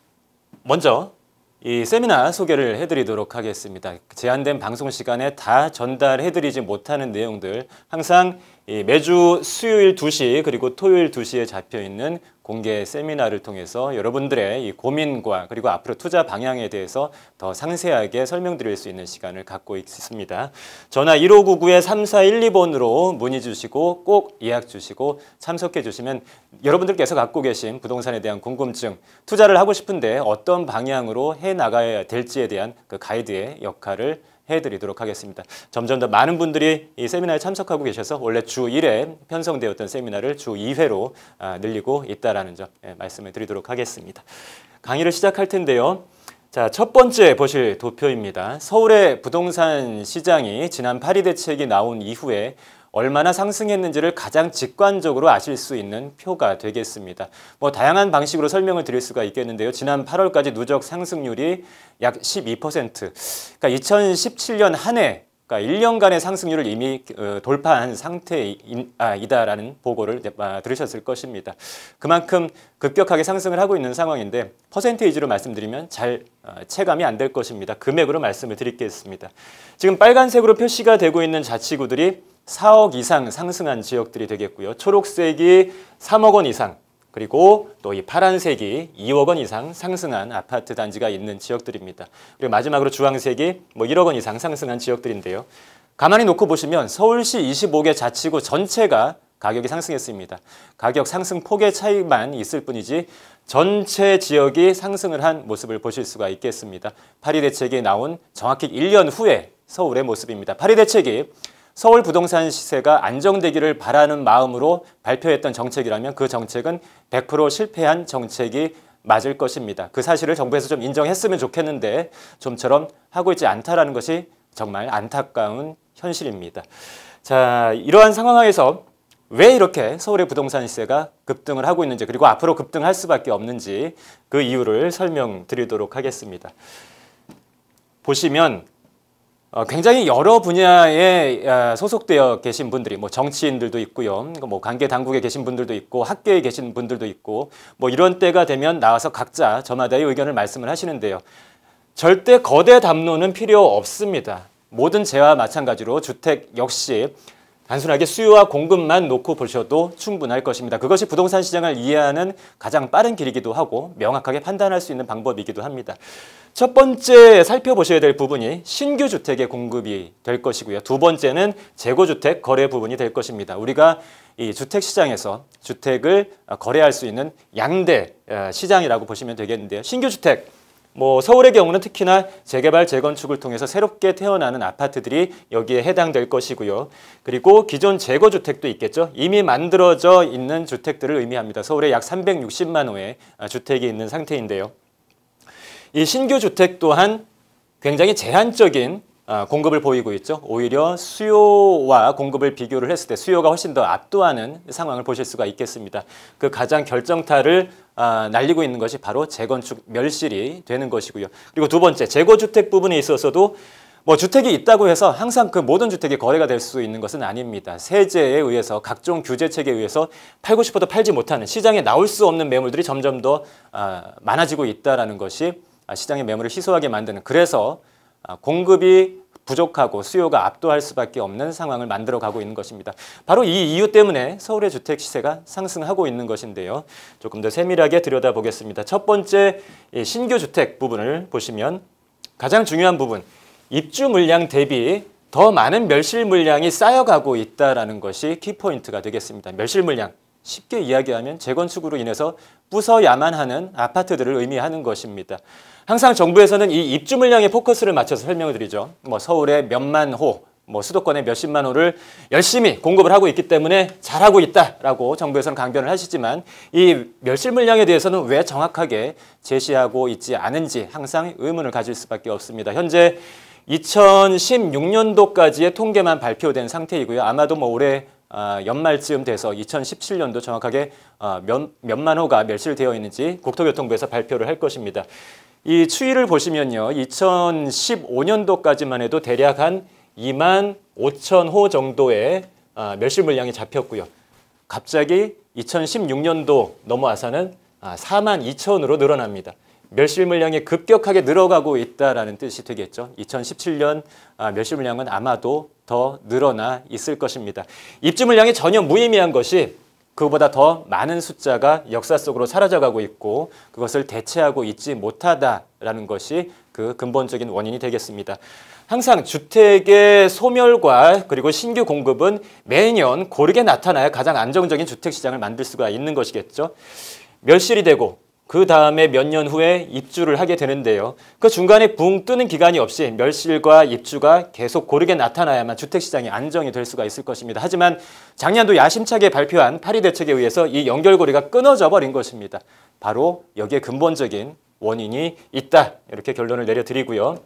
S7: 먼저 이 세미나 소개를 해드리도록 하겠습니다. 제한된 방송 시간에 다 전달해드리지 못하는 내용들 항상 이 매주 수요일 두 시 그리고 토요일 두 시에 잡혀있는 공개 세미나를 통해서 여러분들의 이 고민과 그리고 앞으로 투자 방향에 대해서 더 상세하게 설명드릴 수 있는 시간을 갖고 있습니다. 전화 일오구구 삼사일이 번으로 문의 주시고 꼭 예약 주시고 참석해 주시면 여러분들께서 갖고 계신 부동산에 대한 궁금증, 투자를 하고 싶은데 어떤 방향으로 해 나가야 될지에 대한 그 가이드의 역할을 해드리도록 하겠습니다. 점점 더 많은 분들이 이 세미나에 참석하고 계셔서 원래 주 일 회 편성되었던 세미나를 주 이 회로 늘리고 있다는 점 말씀을 드리도록 하겠습니다. 강의를 시작할 텐데요. 자, 첫 번째 보실 도표입니다. 서울의 부동산 시장이 지난 팔 이 대책이 나온 이후에 얼마나 상승했는지를 가장 직관적으로 아실 수 있는 표가 되겠습니다. 뭐 다양한 방식으로 설명을 드릴 수가 있겠는데요. 지난 팔월까지 누적 상승률이 약 십이 퍼센트. 그러니까 이천십칠 년 한 해, 그러니까 일 년간의 상승률을 이미 돌파한 상태이다라는 보고를 들으셨을 것입니다. 그만큼 급격하게 상승을 하고 있는 상황인데 퍼센테이지로 말씀드리면 잘 체감이 안 될 것입니다. 금액으로 말씀을 드리겠습니다. 지금 빨간색으로 표시가 되고 있는 자치구들이 사억 이상 상승한 지역들이 되겠고요. 초록색이 삼억 원 이상, 그리고 또 이 파란색이 이억 원 이상 상승한 아파트 단지가 있는 지역들입니다. 그리고 마지막으로 주황색이 뭐 일억 원 이상 상승한 지역들인데요. 가만히 놓고 보시면 서울시 이십오 개 자치구 전체가 가격이 상승했습니다. 가격 상승 폭의 차이만 있을 뿐이지 전체 지역이 상승을 한 모습을 보실 수가 있겠습니다. 팔 이 대책이 나온 정확히 일 년 후의 서울의 모습입니다. 팔 이 대책이 서울 부동산 시세가 안정되기를 바라는 마음으로 발표했던 정책이라면 그 정책은 백 퍼센트 실패한 정책이 맞을 것입니다. 그 사실을 정부에서 좀 인정했으면 좋겠는데 좀처럼 하고 있지 않다라는 것이 정말 안타까운 현실입니다. 자, 이러한 상황에서 왜 이렇게 서울의 부동산 시세가 급등을 하고 있는지 그리고 앞으로 급등할 수밖에 없는지 그 이유를 설명드리도록 하겠습니다. 보시면 어, 굉장히 여러 분야에 소속되어 계신 분들이 뭐 정치인들도 있고요, 뭐 관계 당국에 계신 분들도 있고 학계에 계신 분들도 있고 뭐 이런 때가 되면 나와서 각자 저마다의 의견을 말씀을 하시는데요. 절대 거대 담론은 필요 없습니다. 모든 재와 마찬가지로 주택 역시 단순하게 수요와 공급만 놓고 보셔도 충분할 것입니다. 그것이 부동산 시장을 이해하는 가장 빠른 길이기도 하고 명확하게 판단할 수 있는 방법이기도 합니다. 첫 번째 살펴보셔야 될 부분이 신규 주택의 공급이 될 것이고요. 두 번째는 재고주택 거래 부분이 될 것입니다. 우리가 이 주택 시장에서 주택을 거래할 수 있는 양대 시장이라고 보시면 되겠는데요. 신규 주택, 뭐 서울의 경우는 특히나 재개발, 재건축을 통해서 새롭게 태어나는 아파트들이 여기에 해당될 것이고요. 그리고 기존 재고주택도 있겠죠. 이미 만들어져 있는 주택들을 의미합니다. 서울에 약 삼백육십만 호의 주택이 있는 상태인데요. 이 신규 주택 또한 굉장히 제한적인 공급을 보이고 있죠. 오히려 수요와 공급을 비교를 했을 때 수요가 훨씬 더 압도하는 상황을 보실 수가 있겠습니다. 그 가장 결정타를 날리고 있는 것이 바로 재건축 멸실이 되는 것이고요. 그리고 두 번째, 재고주택 부분에 있어서도 뭐 주택이 있다고 해서 항상 그 모든 주택이 거래가 될 수 있는 것은 아닙니다. 세제에 의해서 각종 규제책에 의해서 팔고 싶어도 팔지 못하는 시장에 나올 수 없는 매물들이 점점 더 많아지고 있다는 것이 시장의 매물을 희소하게 만드는, 그래서 공급이 부족하고 수요가 압도할 수밖에 없는 상황을 만들어가고 있는 것입니다. 바로 이 이유 때문에 서울의 주택 시세가 상승하고 있는 것인데요. 조금 더 세밀하게 들여다보겠습니다. 첫 번째, 신규 주택 부분을 보시면 가장 중요한 부분, 입주 물량 대비 더 많은 멸실 물량이 쌓여가고 있다는 것이 키포인트가 되겠습니다. 멸실 물량, 쉽게 이야기하면 재건축으로 인해서 부서야만 하는 아파트들을 의미하는 것입니다. 항상 정부에서는 이 입주 물량에 포커스를 맞춰서 설명을 드리죠. 뭐 서울의 몇만 호, 뭐 수도권의 몇십만 호를 열심히 공급을 하고 있기 때문에 잘하고 있다라고 정부에서는 강변을 하시지만 이 멸실 물량에 대해서는 왜 정확하게 제시하고 있지 않은지 항상 의문을 가질 수밖에 없습니다. 현재 이천십육 년도까지의 통계만 발표된 상태이고요. 아마도 뭐 올해 아, 연말쯤 돼서 이천십칠 년도 정확하게 아, 몇, 몇만 호가 멸실되어 있는지 국토교통부에서 발표를 할 것입니다. 이 추이를 보시면요. 이천십오 년도까지만 해도 대략 한 이만 오천 호 정도의 아, 멸실 물량이 잡혔고요. 갑자기 이천십육 년도 넘어와서는 아, 사만 이천으로 늘어납니다. 멸실 물량이 급격하게 늘어가고 있다는 뜻이 되겠죠. 이천십칠 년 아, 멸실 물량은 아마도 더 늘어나 있을 것입니다. 입주 물량이 전혀 무의미한 것이 그보다 더 많은 숫자가 역사 속으로 사라져가고 있고 그것을 대체하고 있지 못하다라는 것이 그 근본적인 원인이 되겠습니다. 항상 주택의 소멸과 그리고 신규 공급은 매년 고르게 나타나야 가장 안정적인 주택 시장을 만들 수가 있는 것이겠죠. 멸실이 되고 그 다음에 몇 년 후에 입주를 하게 되는데요. 그 중간에 붕 뜨는 기간이 없이 멸실과 입주가 계속 고르게 나타나야만 주택시장이 안정이 될 수가 있을 것입니다. 하지만 작년도 야심차게 발표한 파리 대책에 의해서 이 연결고리가 끊어져 버린 것입니다. 바로 여기에 근본적인 원인이 있다. 이렇게 결론을 내려드리고요.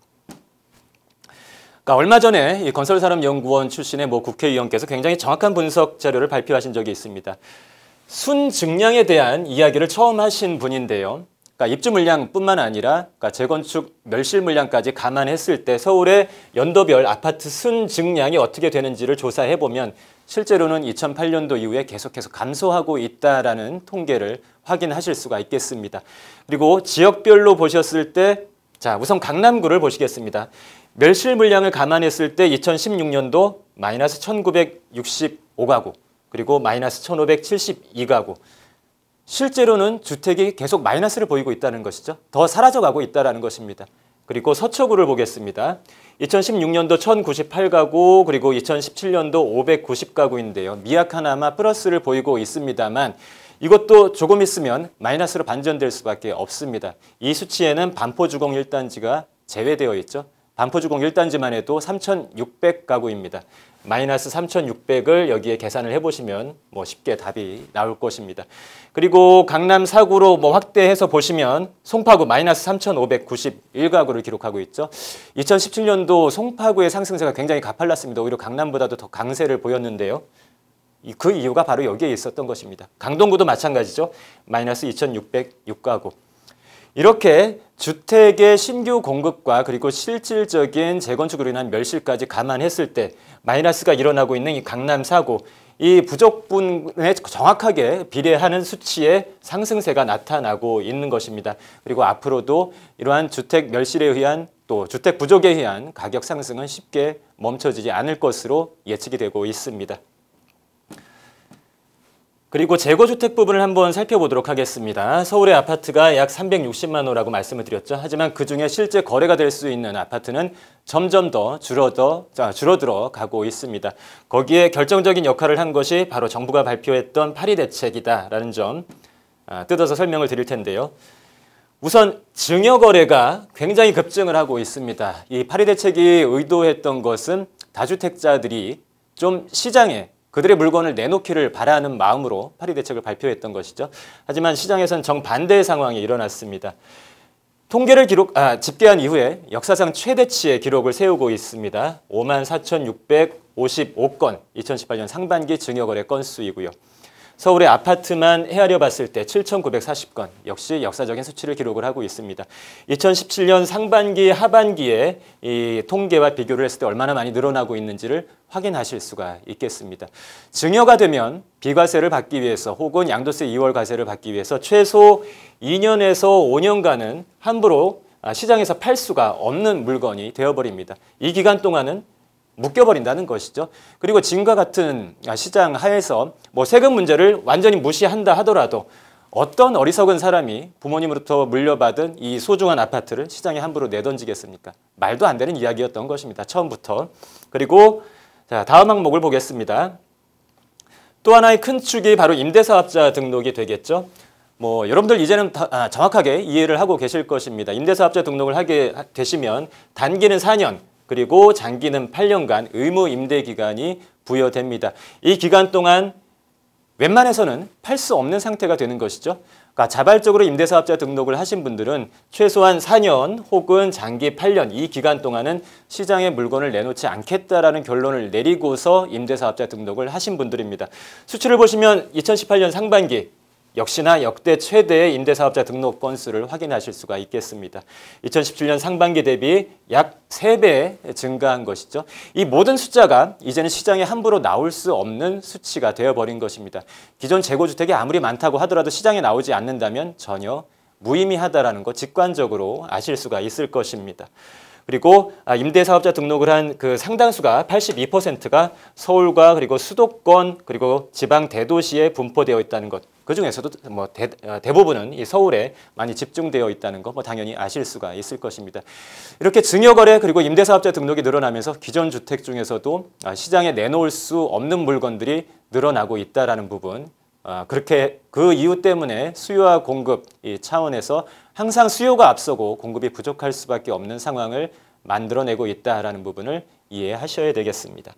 S7: 그러니까 얼마 전에 이 건설산업연구원 출신의 뭐 국회의원께서 굉장히 정확한 분석 자료를 발표하신 적이 있습니다. 순증량에 대한 이야기를 처음 하신 분인데요. 그러니까 입주 물량뿐만 아니라 그러니까 재건축 멸실 물량까지 감안했을 때 서울의 연도별 아파트 순증량이 어떻게 되는지를 조사해 보면 실제로는 이천팔 년도 이후에 계속해서 감소하고 있다라는 통계를 확인하실 수가 있겠습니다. 그리고 지역별로 보셨을 때 자, 우선 강남구를 보시겠습니다. 멸실 물량을 감안했을 때 이천십육 년도 마이너스 천구백육십오 가구, 그리고 마이너스 천오백칠십이 가구. 실제로는 주택이 계속 마이너스를 보이고 있다는 것이죠. 더 사라져가고 있다는 것입니다. 그리고 서초구를 보겠습니다. 이천십육 년도 천구십팔 가구, 그리고 이천십칠 년도 오백구십 가구인데요. 미약하나마 플러스를 보이고 있습니다만 이것도 조금 있으면 마이너스로 반전될 수밖에 없습니다. 이 수치에는 반포주공 일 단지가 제외되어 있죠. 반포주공 일 단지만 해도 삼천육백 가구입니다. 마이너스 삼천육백을 여기에 계산을 해보시면 뭐 쉽게 답이 나올 것입니다. 그리고 강남 사 구로 뭐 확대해서 보시면 송파구 마이너스 삼천오백구십일 가구를 기록하고 있죠. 이천십칠 년도 송파구의 상승세가 굉장히 가팔랐습니다. 오히려 강남보다도 더 강세를 보였는데요. 그 이유가 바로 여기에 있었던 것입니다. 강동구도 마찬가지죠. 마이너스 이천육백육 가구. 이렇게 주택의 신규 공급과 그리고 실질적인 재건축으로 인한 멸실까지 감안했을 때 마이너스가 일어나고 있는 이 강남 사 구, 이 부족분에 정확하게 비례하는 수치의 상승세가 나타나고 있는 것입니다. 그리고 앞으로도 이러한 주택 멸실에 의한 또 주택 부족에 의한 가격 상승은 쉽게 멈춰지지 않을 것으로 예측이 되고 있습니다. 그리고 재고주택 부분을 한번 살펴보도록 하겠습니다. 서울의 아파트가 약 삼백육십만 호라고 말씀을 드렸죠. 하지만 그중에 실제 거래가 될 수 있는 아파트는 점점 더 줄어들어, 줄어들어 가고 있습니다. 거기에 결정적인 역할을 한 것이 바로 정부가 발표했던 파리 대책이다라는 점 뜯어서 설명을 드릴 텐데요. 우선 증여거래가 굉장히 급증을 하고 있습니다. 이 파리 대책이 의도했던 것은 다주택자들이 좀 시장에 그들의 물건을 내놓기를 바라는 마음으로 파리 대책을 발표했던 것이죠. 하지만 시장에서는 정반대의 상황이 일어났습니다. 통계를 기록, 아, 집계한 이후에 역사상 최대치의 기록을 세우고 있습니다. 오만 사천육백오십오 건, 이천십팔 년 상반기 증여거래 건수이고요. 서울의 아파트만 헤아려 봤을 때 칠천구백사십 건, 역시 역사적인 수치를 기록을 하고 있습니다. 이천십칠 년 상반기, 하반기에 이 통계와 비교를 했을 때 얼마나 많이 늘어나고 있는지를 확인하실 수가 있겠습니다. 증여가 되면 비과세를 받기 위해서 혹은 양도세 이 월 과세를 받기 위해서 최소 이 년에서 오 년간은 함부로 시장에서 팔 수가 없는 물건이 되어버립니다. 이 기간 동안은 묶여버린다는 것이죠. 그리고 지금과 같은 시장 하에서 뭐 세금 문제를 완전히 무시한다 하더라도 어떤 어리석은 사람이 부모님으로부터 물려받은 이 소중한 아파트를 시장에 함부로 내던지겠습니까? 말도 안 되는 이야기였던 것입니다. 처음부터. 그리고 자, 다음 항목을 보겠습니다. 또 하나의 큰 축이 바로 임대사업자 등록이 되겠죠. 뭐 여러분들 이제는 다, 아, 정확하게 이해를 하고 계실 것입니다. 임대사업자 등록을 하게 되시면 단기는 사 년, 그리고 장기는 팔 년간 의무 임대 기간이 부여됩니다. 이 기간 동안 웬만해서는 팔 수 없는 상태가 되는 것이죠. 그러니까 자발적으로 임대사업자 등록을 하신 분들은 최소한 사 년 혹은 장기 팔 년 이 기간 동안은 시장에 물건을 내놓지 않겠다라는 결론을 내리고서 임대사업자 등록을 하신 분들입니다. 수치를 보시면 이천십팔 년 상반기 역시나 역대 최대의 임대사업자 등록 건수를 확인하실 수가 있겠습니다. 이천십칠 년 상반기 대비 약 세 배 증가한 것이죠. 이 모든 숫자가 이제는 시장에 함부로 나올 수 없는 수치가 되어버린 것입니다. 기존 재고주택이 아무리 많다고 하더라도 시장에 나오지 않는다면 전혀 무의미하다라는 거 직관적으로 아실 수가 있을 것입니다. 그리고 임대사업자 등록을 한 그 상당수가 팔십이 퍼센트가 서울과 그리고 수도권 그리고 지방 대도시에 분포되어 있다는 것. 그 중에서도 뭐 대, 대부분은 이 서울에 많이 집중되어 있다는 거 뭐 당연히 아실 수가 있을 것입니다. 이렇게 증여거래 그리고 임대사업자 등록이 늘어나면서 기존 주택 중에서도 시장에 내놓을 수 없는 물건들이 늘어나고 있다라는 부분. 아, 그렇게 그 이유 때문에 수요와 공급 이 차원에서 항상 수요가 앞서고 공급이 부족할 수밖에 없는 상황을 만들어내고 있다라는 부분을 이해하셔야 되겠습니다.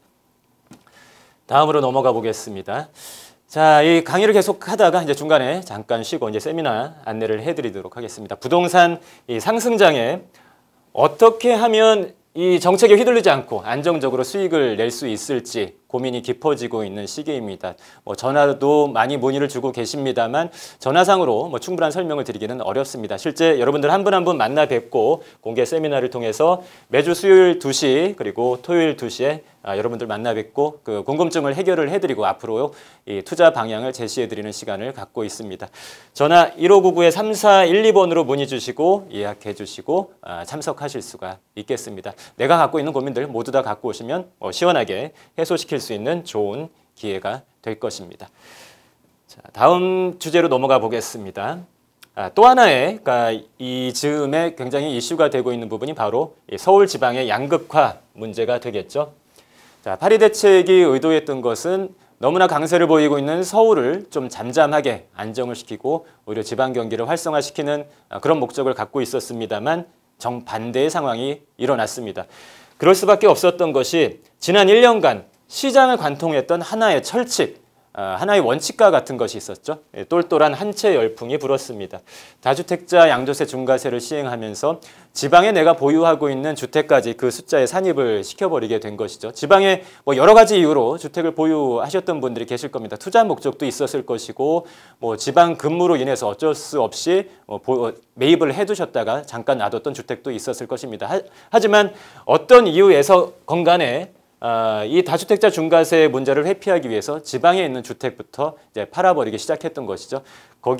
S7: 다음으로 넘어가 보겠습니다. 자, 이 강의를 계속 하다가 이제 중간에 잠깐 쉬고 이제 세미나 안내를 해드리도록 하겠습니다. 부동산 이 상승장에 어떻게 하면 이 정책에 휘둘리지 않고 안정적으로 수익을 낼 수 있을지 고민이 깊어지고 있는 시기입니다. 뭐 전화도 많이 문의를 주고 계십니다만 전화상으로 뭐 충분한 설명을 드리기는 어렵습니다. 실제 여러분들 한 분 한 분 만나 뵙고 공개 세미나를 통해서 매주 수요일 두 시 그리고 토요일 두 시에 아, 여러분들 만나 뵙고 그 궁금증을 해결을 해드리고 앞으로 이 투자 방향을 제시해드리는 시간을 갖고 있습니다. 전화 일오구구 삼사일이 번으로 문의 주시고 예약해 주시고 아, 참석하실 수가 있겠습니다. 내가 갖고 있는 고민들 모두 다 갖고 오시면 어, 시원하게 해소시킬 수 있는 좋은 기회가 될 것입니다. 자, 다음 주제로 넘어가 보겠습니다. 아, 또 하나의 그러니까 이 즈음에 굉장히 이슈가 되고 있는 부분이 바로 서울 지방의 양극화 문제가 되겠죠. 자, 파리 대책이 의도했던 것은 너무나 강세를 보이고 있는 서울을 좀 잠잠하게 안정을 시키고 오히려 지방 경기를 활성화시키는 그런 목적을 갖고 있었습니다만 정반대의 상황이 일어났습니다. 그럴 수밖에 없었던 것이 지난 일 년간 시장을 관통했던 하나의 철칙, 하나의 원칙과 같은 것이 있었죠. 똘똘한 한채 열풍이 불었습니다. 다주택자 양도세 중과세를 시행하면서 지방에 내가 보유하고 있는 주택까지 그 숫자에 산입을 시켜버리게 된 것이죠. 지방에 뭐 여러 가지 이유로 주택을 보유하셨던 분들이 계실 겁니다. 투자 목적도 있었을 것이고 뭐 지방 근무로 인해서 어쩔 수 없이 매입을 해두셨다가 잠깐 놔뒀던 주택도 있었을 것입니다. 하, 하지만 어떤 이유에서 건간에 아, 이 다주택자 중과세 문제를 회피하기 위해서 지방에 있는 주택부터 이제 팔아버리기 시작했던 것이죠.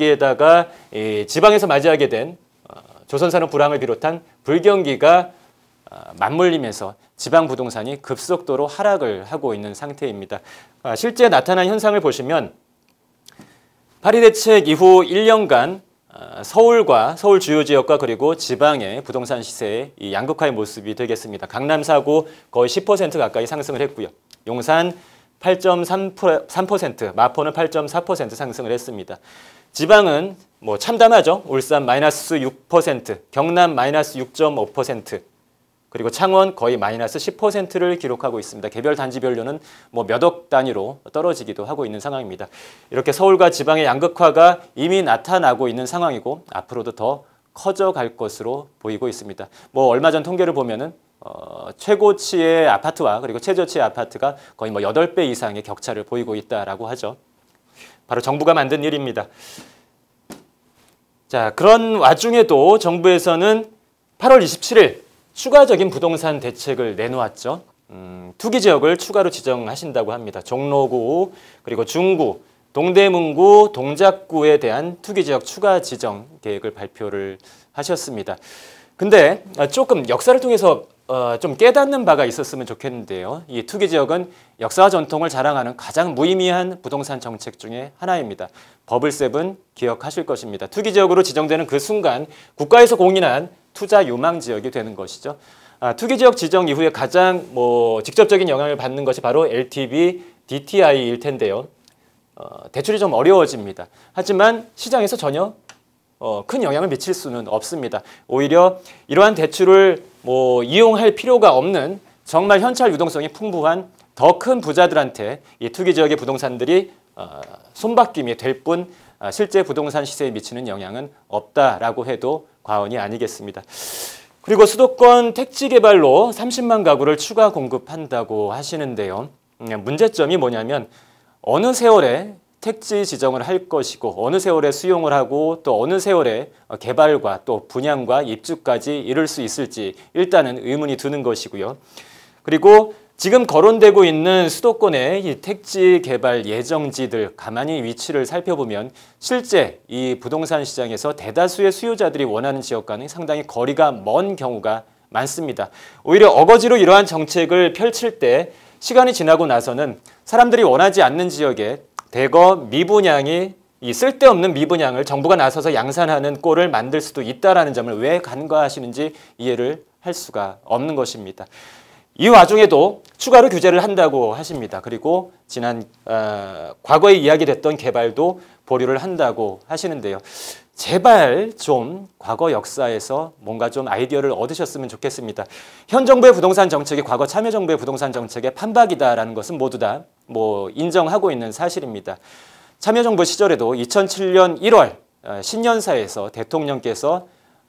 S7: 거기에다가 이 지방에서 맞이하게 된 어, 조선산업 불황을 비롯한 불경기가 맞물리면서 지방 부동산이 급속도로 하락을 하고 있는 상태입니다. 실제 나타난 현상을 보시면 파리 대책 이후 일 년간 서울과 서울 주요 지역과 그리고 지방의 부동산 시세의 이 양극화의 모습이 되겠습니다. 강남 사 구 거의 십 퍼센트 가까이 상승을 했고요. 용산 팔 점 삼 퍼센트, 마포는 팔 점 사 퍼센트 상승을 했습니다. 지방은 뭐 참담하죠. 울산 마이너스 육 퍼센트, 경남 마이너스 육 점 오 퍼센트, 그리고 창원 거의 마이너스 십 퍼센트를 기록하고 있습니다. 개별 단지별로는 뭐 몇 억 단위로 떨어지기도 하고 있는 상황입니다. 이렇게 서울과 지방의 양극화가 이미 나타나고 있는 상황이고 앞으로도 더 커져갈 것으로 보이고 있습니다. 뭐 얼마 전 통계를 보면은 어, 최고치의 아파트와 그리고 최저치의 아파트가 거의 뭐 여덟 배 이상의 격차를 보이고 있다라고 하죠. 바로 정부가 만든 일입니다. 자, 그런 와중에도 정부에서는 팔월 이십칠일 추가적인 부동산 대책을 내놓았죠. 음, 투기 지역을 추가로 지정하신다고 합니다. 종로구, 그리고 중구, 동대문구, 동작구에 대한 투기 지역 추가 지정 계획을 발표를 하셨습니다. 근데 조금 역사를 통해서 어, 좀 깨닫는 바가 있었으면 좋겠는데요. 이 투기 지역은 역사와 전통을 자랑하는 가장 무의미한 부동산 정책 중에 하나입니다. 버블세븐 기억하실 것입니다. 투기 지역으로 지정되는 그 순간 국가에서 공인한 투자 유망 지역이 되는 것이죠. 아, 투기 지역 지정 이후에 가장 뭐 직접적인 영향을 받는 것이 바로 엘티브이, 디티아이일 텐데요. 어, 대출이 좀 어려워집니다. 하지만 시장에서 전혀 어, 큰 영향을 미칠 수는 없습니다. 오히려 이러한 대출을 뭐 이용할 필요가 없는 정말 현찰 유동성이 풍부한 더 큰 부자들한테 이 투기 지역의 부동산들이 어, 손바뀜이 될 뿐 어, 실제 부동산 시세에 미치는 영향은 없다라고 해도 과언이 아니겠습니다. 그리고 수도권 택지 개발로 삼십만 가구를 추가 공급한다고 하시는데요. 음, 문제점이 뭐냐면 어느 세월에 택지 지정을 할 것이고 어느 세월에 수용을 하고 또 어느 세월에 개발과 또 분양과 입주까지 이룰 수 있을지 일단은 의문이 드는 것이고요. 그리고 지금 거론되고 있는 수도권의 이 택지 개발 예정지들 가만히 위치를 살펴보면 실제 이 부동산 시장에서 대다수의 수요자들이 원하는 지역과는 상당히 거리가 먼 경우가 많습니다. 오히려 어거지로 이러한 정책을 펼칠 때 시간이 지나고 나서는 사람들이 원하지 않는 지역에 대거 미분양이 이 쓸데없는 미분양을 정부가 나서서 양산하는 꼴을 만들 수도 있다는 점을 왜 간과하시는지 이해를 할 수가 없는 것입니다. 이 와중에도 추가로 규제를 한다고 하십니다. 그리고 지난 어, 과거에 이야기됐던 개발도 보류를 한다고 하시는데요. 제발 좀 과거 역사에서 뭔가 좀 아이디어를 얻으셨으면 좋겠습니다. 현 정부의 부동산 정책이 과거 참여정부의 부동산 정책의 판박이다라는 것은 모두 다 뭐 인정하고 있는 사실입니다. 참여정부 시절에도 이천칠년 일월 신년사에서 대통령께서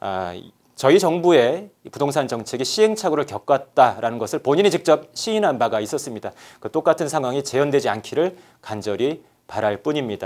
S7: 저희 정부의 부동산 정책이 시행착오를 겪었다라는 것을 본인이 직접 시인한 바가 있었습니다. 그 똑같은 상황이 재현되지 않기를 간절히 바랄 뿐입니다.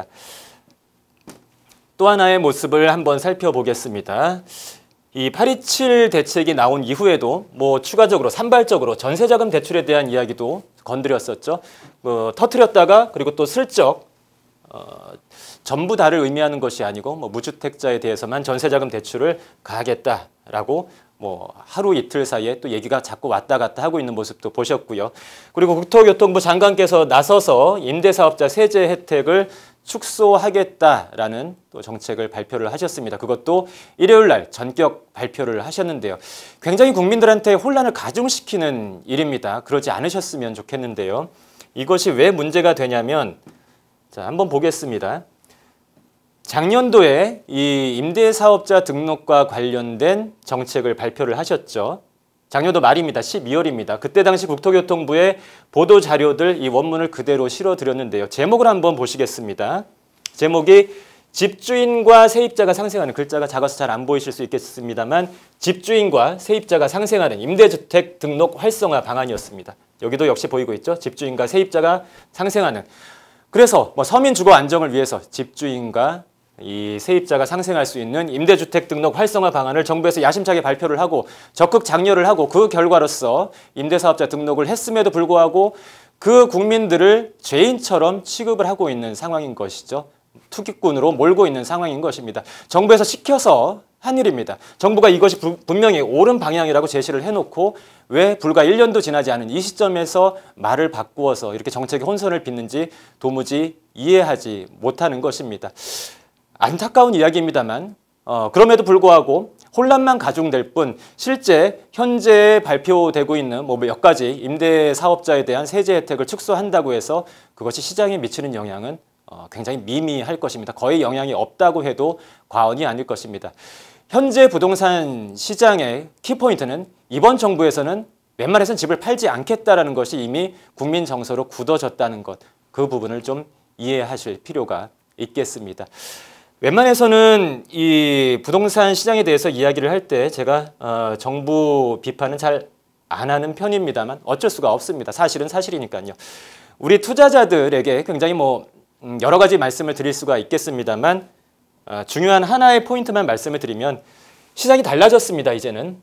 S7: 또 하나의 모습을 한번 살펴보겠습니다. 이 팔이칠 대책이 나온 이후에도 뭐 추가적으로 산발적으로 전세자금 대출에 대한 이야기도 건드렸었죠. 어, 터트렸다가 그리고 또 슬쩍 어, 전부 다를 의미하는 것이 아니고 뭐 무주택자에 대해서만 전세자금 대출을 가하겠다라고 뭐 하루 이틀 사이에 또 얘기가 자꾸 왔다 갔다 하고 있는 모습도 보셨고요. 그리고 국토교통부 장관께서 나서서 임대사업자 세제 혜택을 축소하겠다라는 또 정책을 발표를 하셨습니다. 그것도 일요일 날 전격 발표를 하셨는데요. 굉장히 국민들한테 혼란을 가중시키는 일입니다. 그러지 않으셨으면 좋겠는데요. 이것이 왜 문제가 되냐면 자, 한번 보겠습니다. 작년도에 이 임대사업자 등록과 관련된 정책을 발표를 하셨죠. 작년도 말입니다. 십이월입니다. 그때 당시 국토교통부의 보도 자료들 이 원문을 그대로 실어드렸는데요. 제목을 한번 보시겠습니다. 제목이 집주인과 세입자가 상생하는, 글자가 작아서 잘 안 보이실 수 있겠습니다만 집주인과 세입자가 상생하는 임대주택 등록 활성화 방안이었습니다. 여기도 역시 보이고 있죠. 집주인과 세입자가 상생하는. 그래서 뭐 서민 주거 안정을 위해서 집주인과 이 세입자가 상생할 수 있는 임대주택 등록 활성화 방안을 정부에서 야심차게 발표를 하고 적극 장려를 하고 그 결과로서 임대사업자 등록을 했음에도 불구하고 그 국민들을 죄인처럼 취급을 하고 있는 상황인 것이죠. 투기꾼으로 몰고 있는 상황인 것입니다. 정부에서 시켜서 한 일입니다. 정부가 이것이 부, 분명히 옳은 방향이라고 제시를 해놓고 왜 불과 일 년도 지나지 않은 이 시점에서 말을 바꾸어서 이렇게 정책의 혼선을 빚는지 도무지 이해하지 못하는 것입니다. 안타까운 이야기입니다만 어, 그럼에도 불구하고 혼란만 가중될 뿐 실제 현재 발표되고 있는 뭐 몇 가지 임대 사업자에 대한 세제 혜택을 축소한다고 해서 그것이 시장에 미치는 영향은 어, 굉장히 미미할 것입니다. 거의 영향이 없다고 해도 과언이 아닐 것입니다. 현재 부동산 시장의 키포인트는 이번 정부에서는 웬만해서는 집을 팔지 않겠다라는 것이 이미 국민 정서로 굳어졌다는 것, 그 부분을 좀 이해하실 필요가 있겠습니다. 웬만해서는 이 부동산 시장에 대해서 이야기를 할 때 제가 어, 정부 비판은 잘 안 하는 편입니다만 어쩔 수가 없습니다. 사실은 사실이니까요. 우리 투자자들에게 굉장히 뭐 음, 여러 가지 말씀을 드릴 수가 있겠습니다만 어, 중요한 하나의 포인트만 말씀을 드리면 시장이 달라졌습니다. 이제는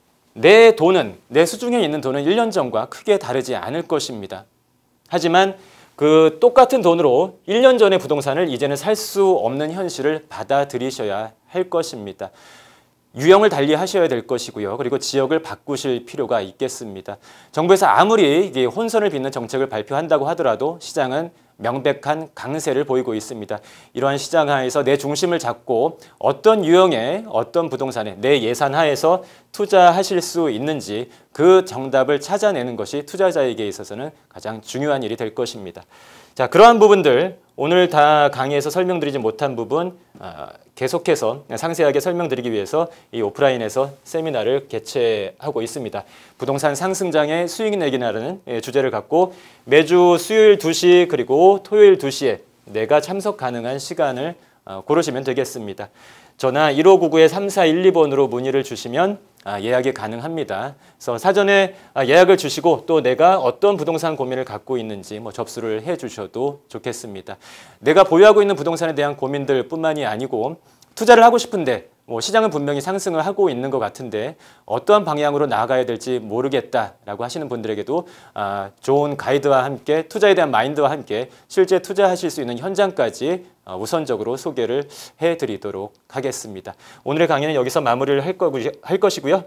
S7: 내 돈은, 내 수중에 있는 돈은 일 년 전과 크게 다르지 않을 것입니다. 하지만 그 똑같은 돈으로 일 년 전의 부동산을 이제는 살 수 없는 현실을 받아들이셔야 할 것입니다. 유형을 달리 하셔야 될 것이고요. 그리고 지역을 바꾸실 필요가 있겠습니다. 정부에서 아무리 이게 혼선을 빚는 정책을 발표한다고 하더라도 시장은 명백한 강세를 보이고 있습니다. 이러한 시장 하에서 내 중심을 잡고 어떤 유형의 어떤 부동산에 내 예산 하에서 투자하실 수 있는지 그 정답을 찾아내는 것이 투자자에게 있어서는 가장 중요한 일이 될 것입니다. 자, 그러한 부분들 오늘 다 강의에서 설명드리지 못한 부분 어, 계속해서 상세하게 설명드리기 위해서 이 오프라인에서 세미나를 개최하고 있습니다. 부동산 상승장의 수익 내기라는 주제를 갖고 매주 수요일 두 시 그리고 토요일 두 시에 내가 참석 가능한 시간을 어, 고르시면 되겠습니다. 전화 일오구구 삼사일이 번으로 문의를 주시면 아, 예약이 가능합니다. 그래서 사전에 아, 예약을 주시고 또 내가 어떤 부동산 고민을 갖고 있는지 뭐 접수를 해 주셔도 좋겠습니다. 내가 보유하고 있는 부동산에 대한 고민들 뿐만이 아니고 투자를 하고 싶은데 뭐 시장은 분명히 상승을 하고 있는 것 같은데 어떠한 방향으로 나아가야 될지 모르겠다라고 하시는 분들에게도 아, 좋은 가이드와 함께 투자에 대한 마인드와 함께 실제 투자하실 수 있는 현장까지 어, 우선적으로 소개를 해드리도록 하겠습니다. 오늘의 강의는 여기서 마무리를 할, 거, 할 것이고요.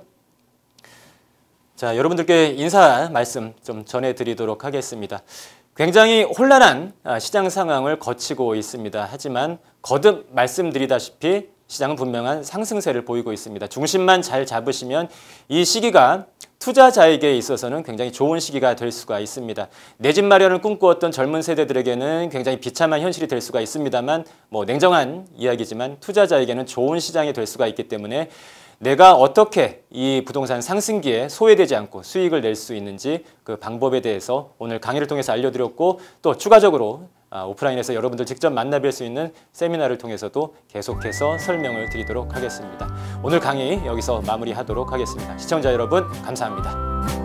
S7: 자, 여러분들께 인사 말씀 좀 전해드리도록 하겠습니다. 굉장히 혼란한 시장 상황을 거치고 있습니다. 하지만 거듭 말씀드리다시피 시장은 분명한 상승세를 보이고 있습니다. 중심만 잘 잡으시면 이 시기가 투자자에게 있어서는 굉장히 좋은 시기가 될 수가 있습니다. 내 집 마련을 꿈꾸었던 젊은 세대들에게는 굉장히 비참한 현실이 될 수가 있습니다만 뭐 냉정한 이야기지만 투자자에게는 좋은 시장이 될 수가 있기 때문에 내가 어떻게 이 부동산 상승기에 소외되지 않고 수익을 낼 수 있는지 그 방법에 대해서 오늘 강의를 통해서 알려드렸고 또 추가적으로 오프라인에서 여러분들 직접 만나뵐 수 있는 세미나를 통해서도 계속해서 설명을 드리도록 하겠습니다. 오늘 강의 여기서 마무리하도록 하겠습니다. 시청자 여러분 감사합니다.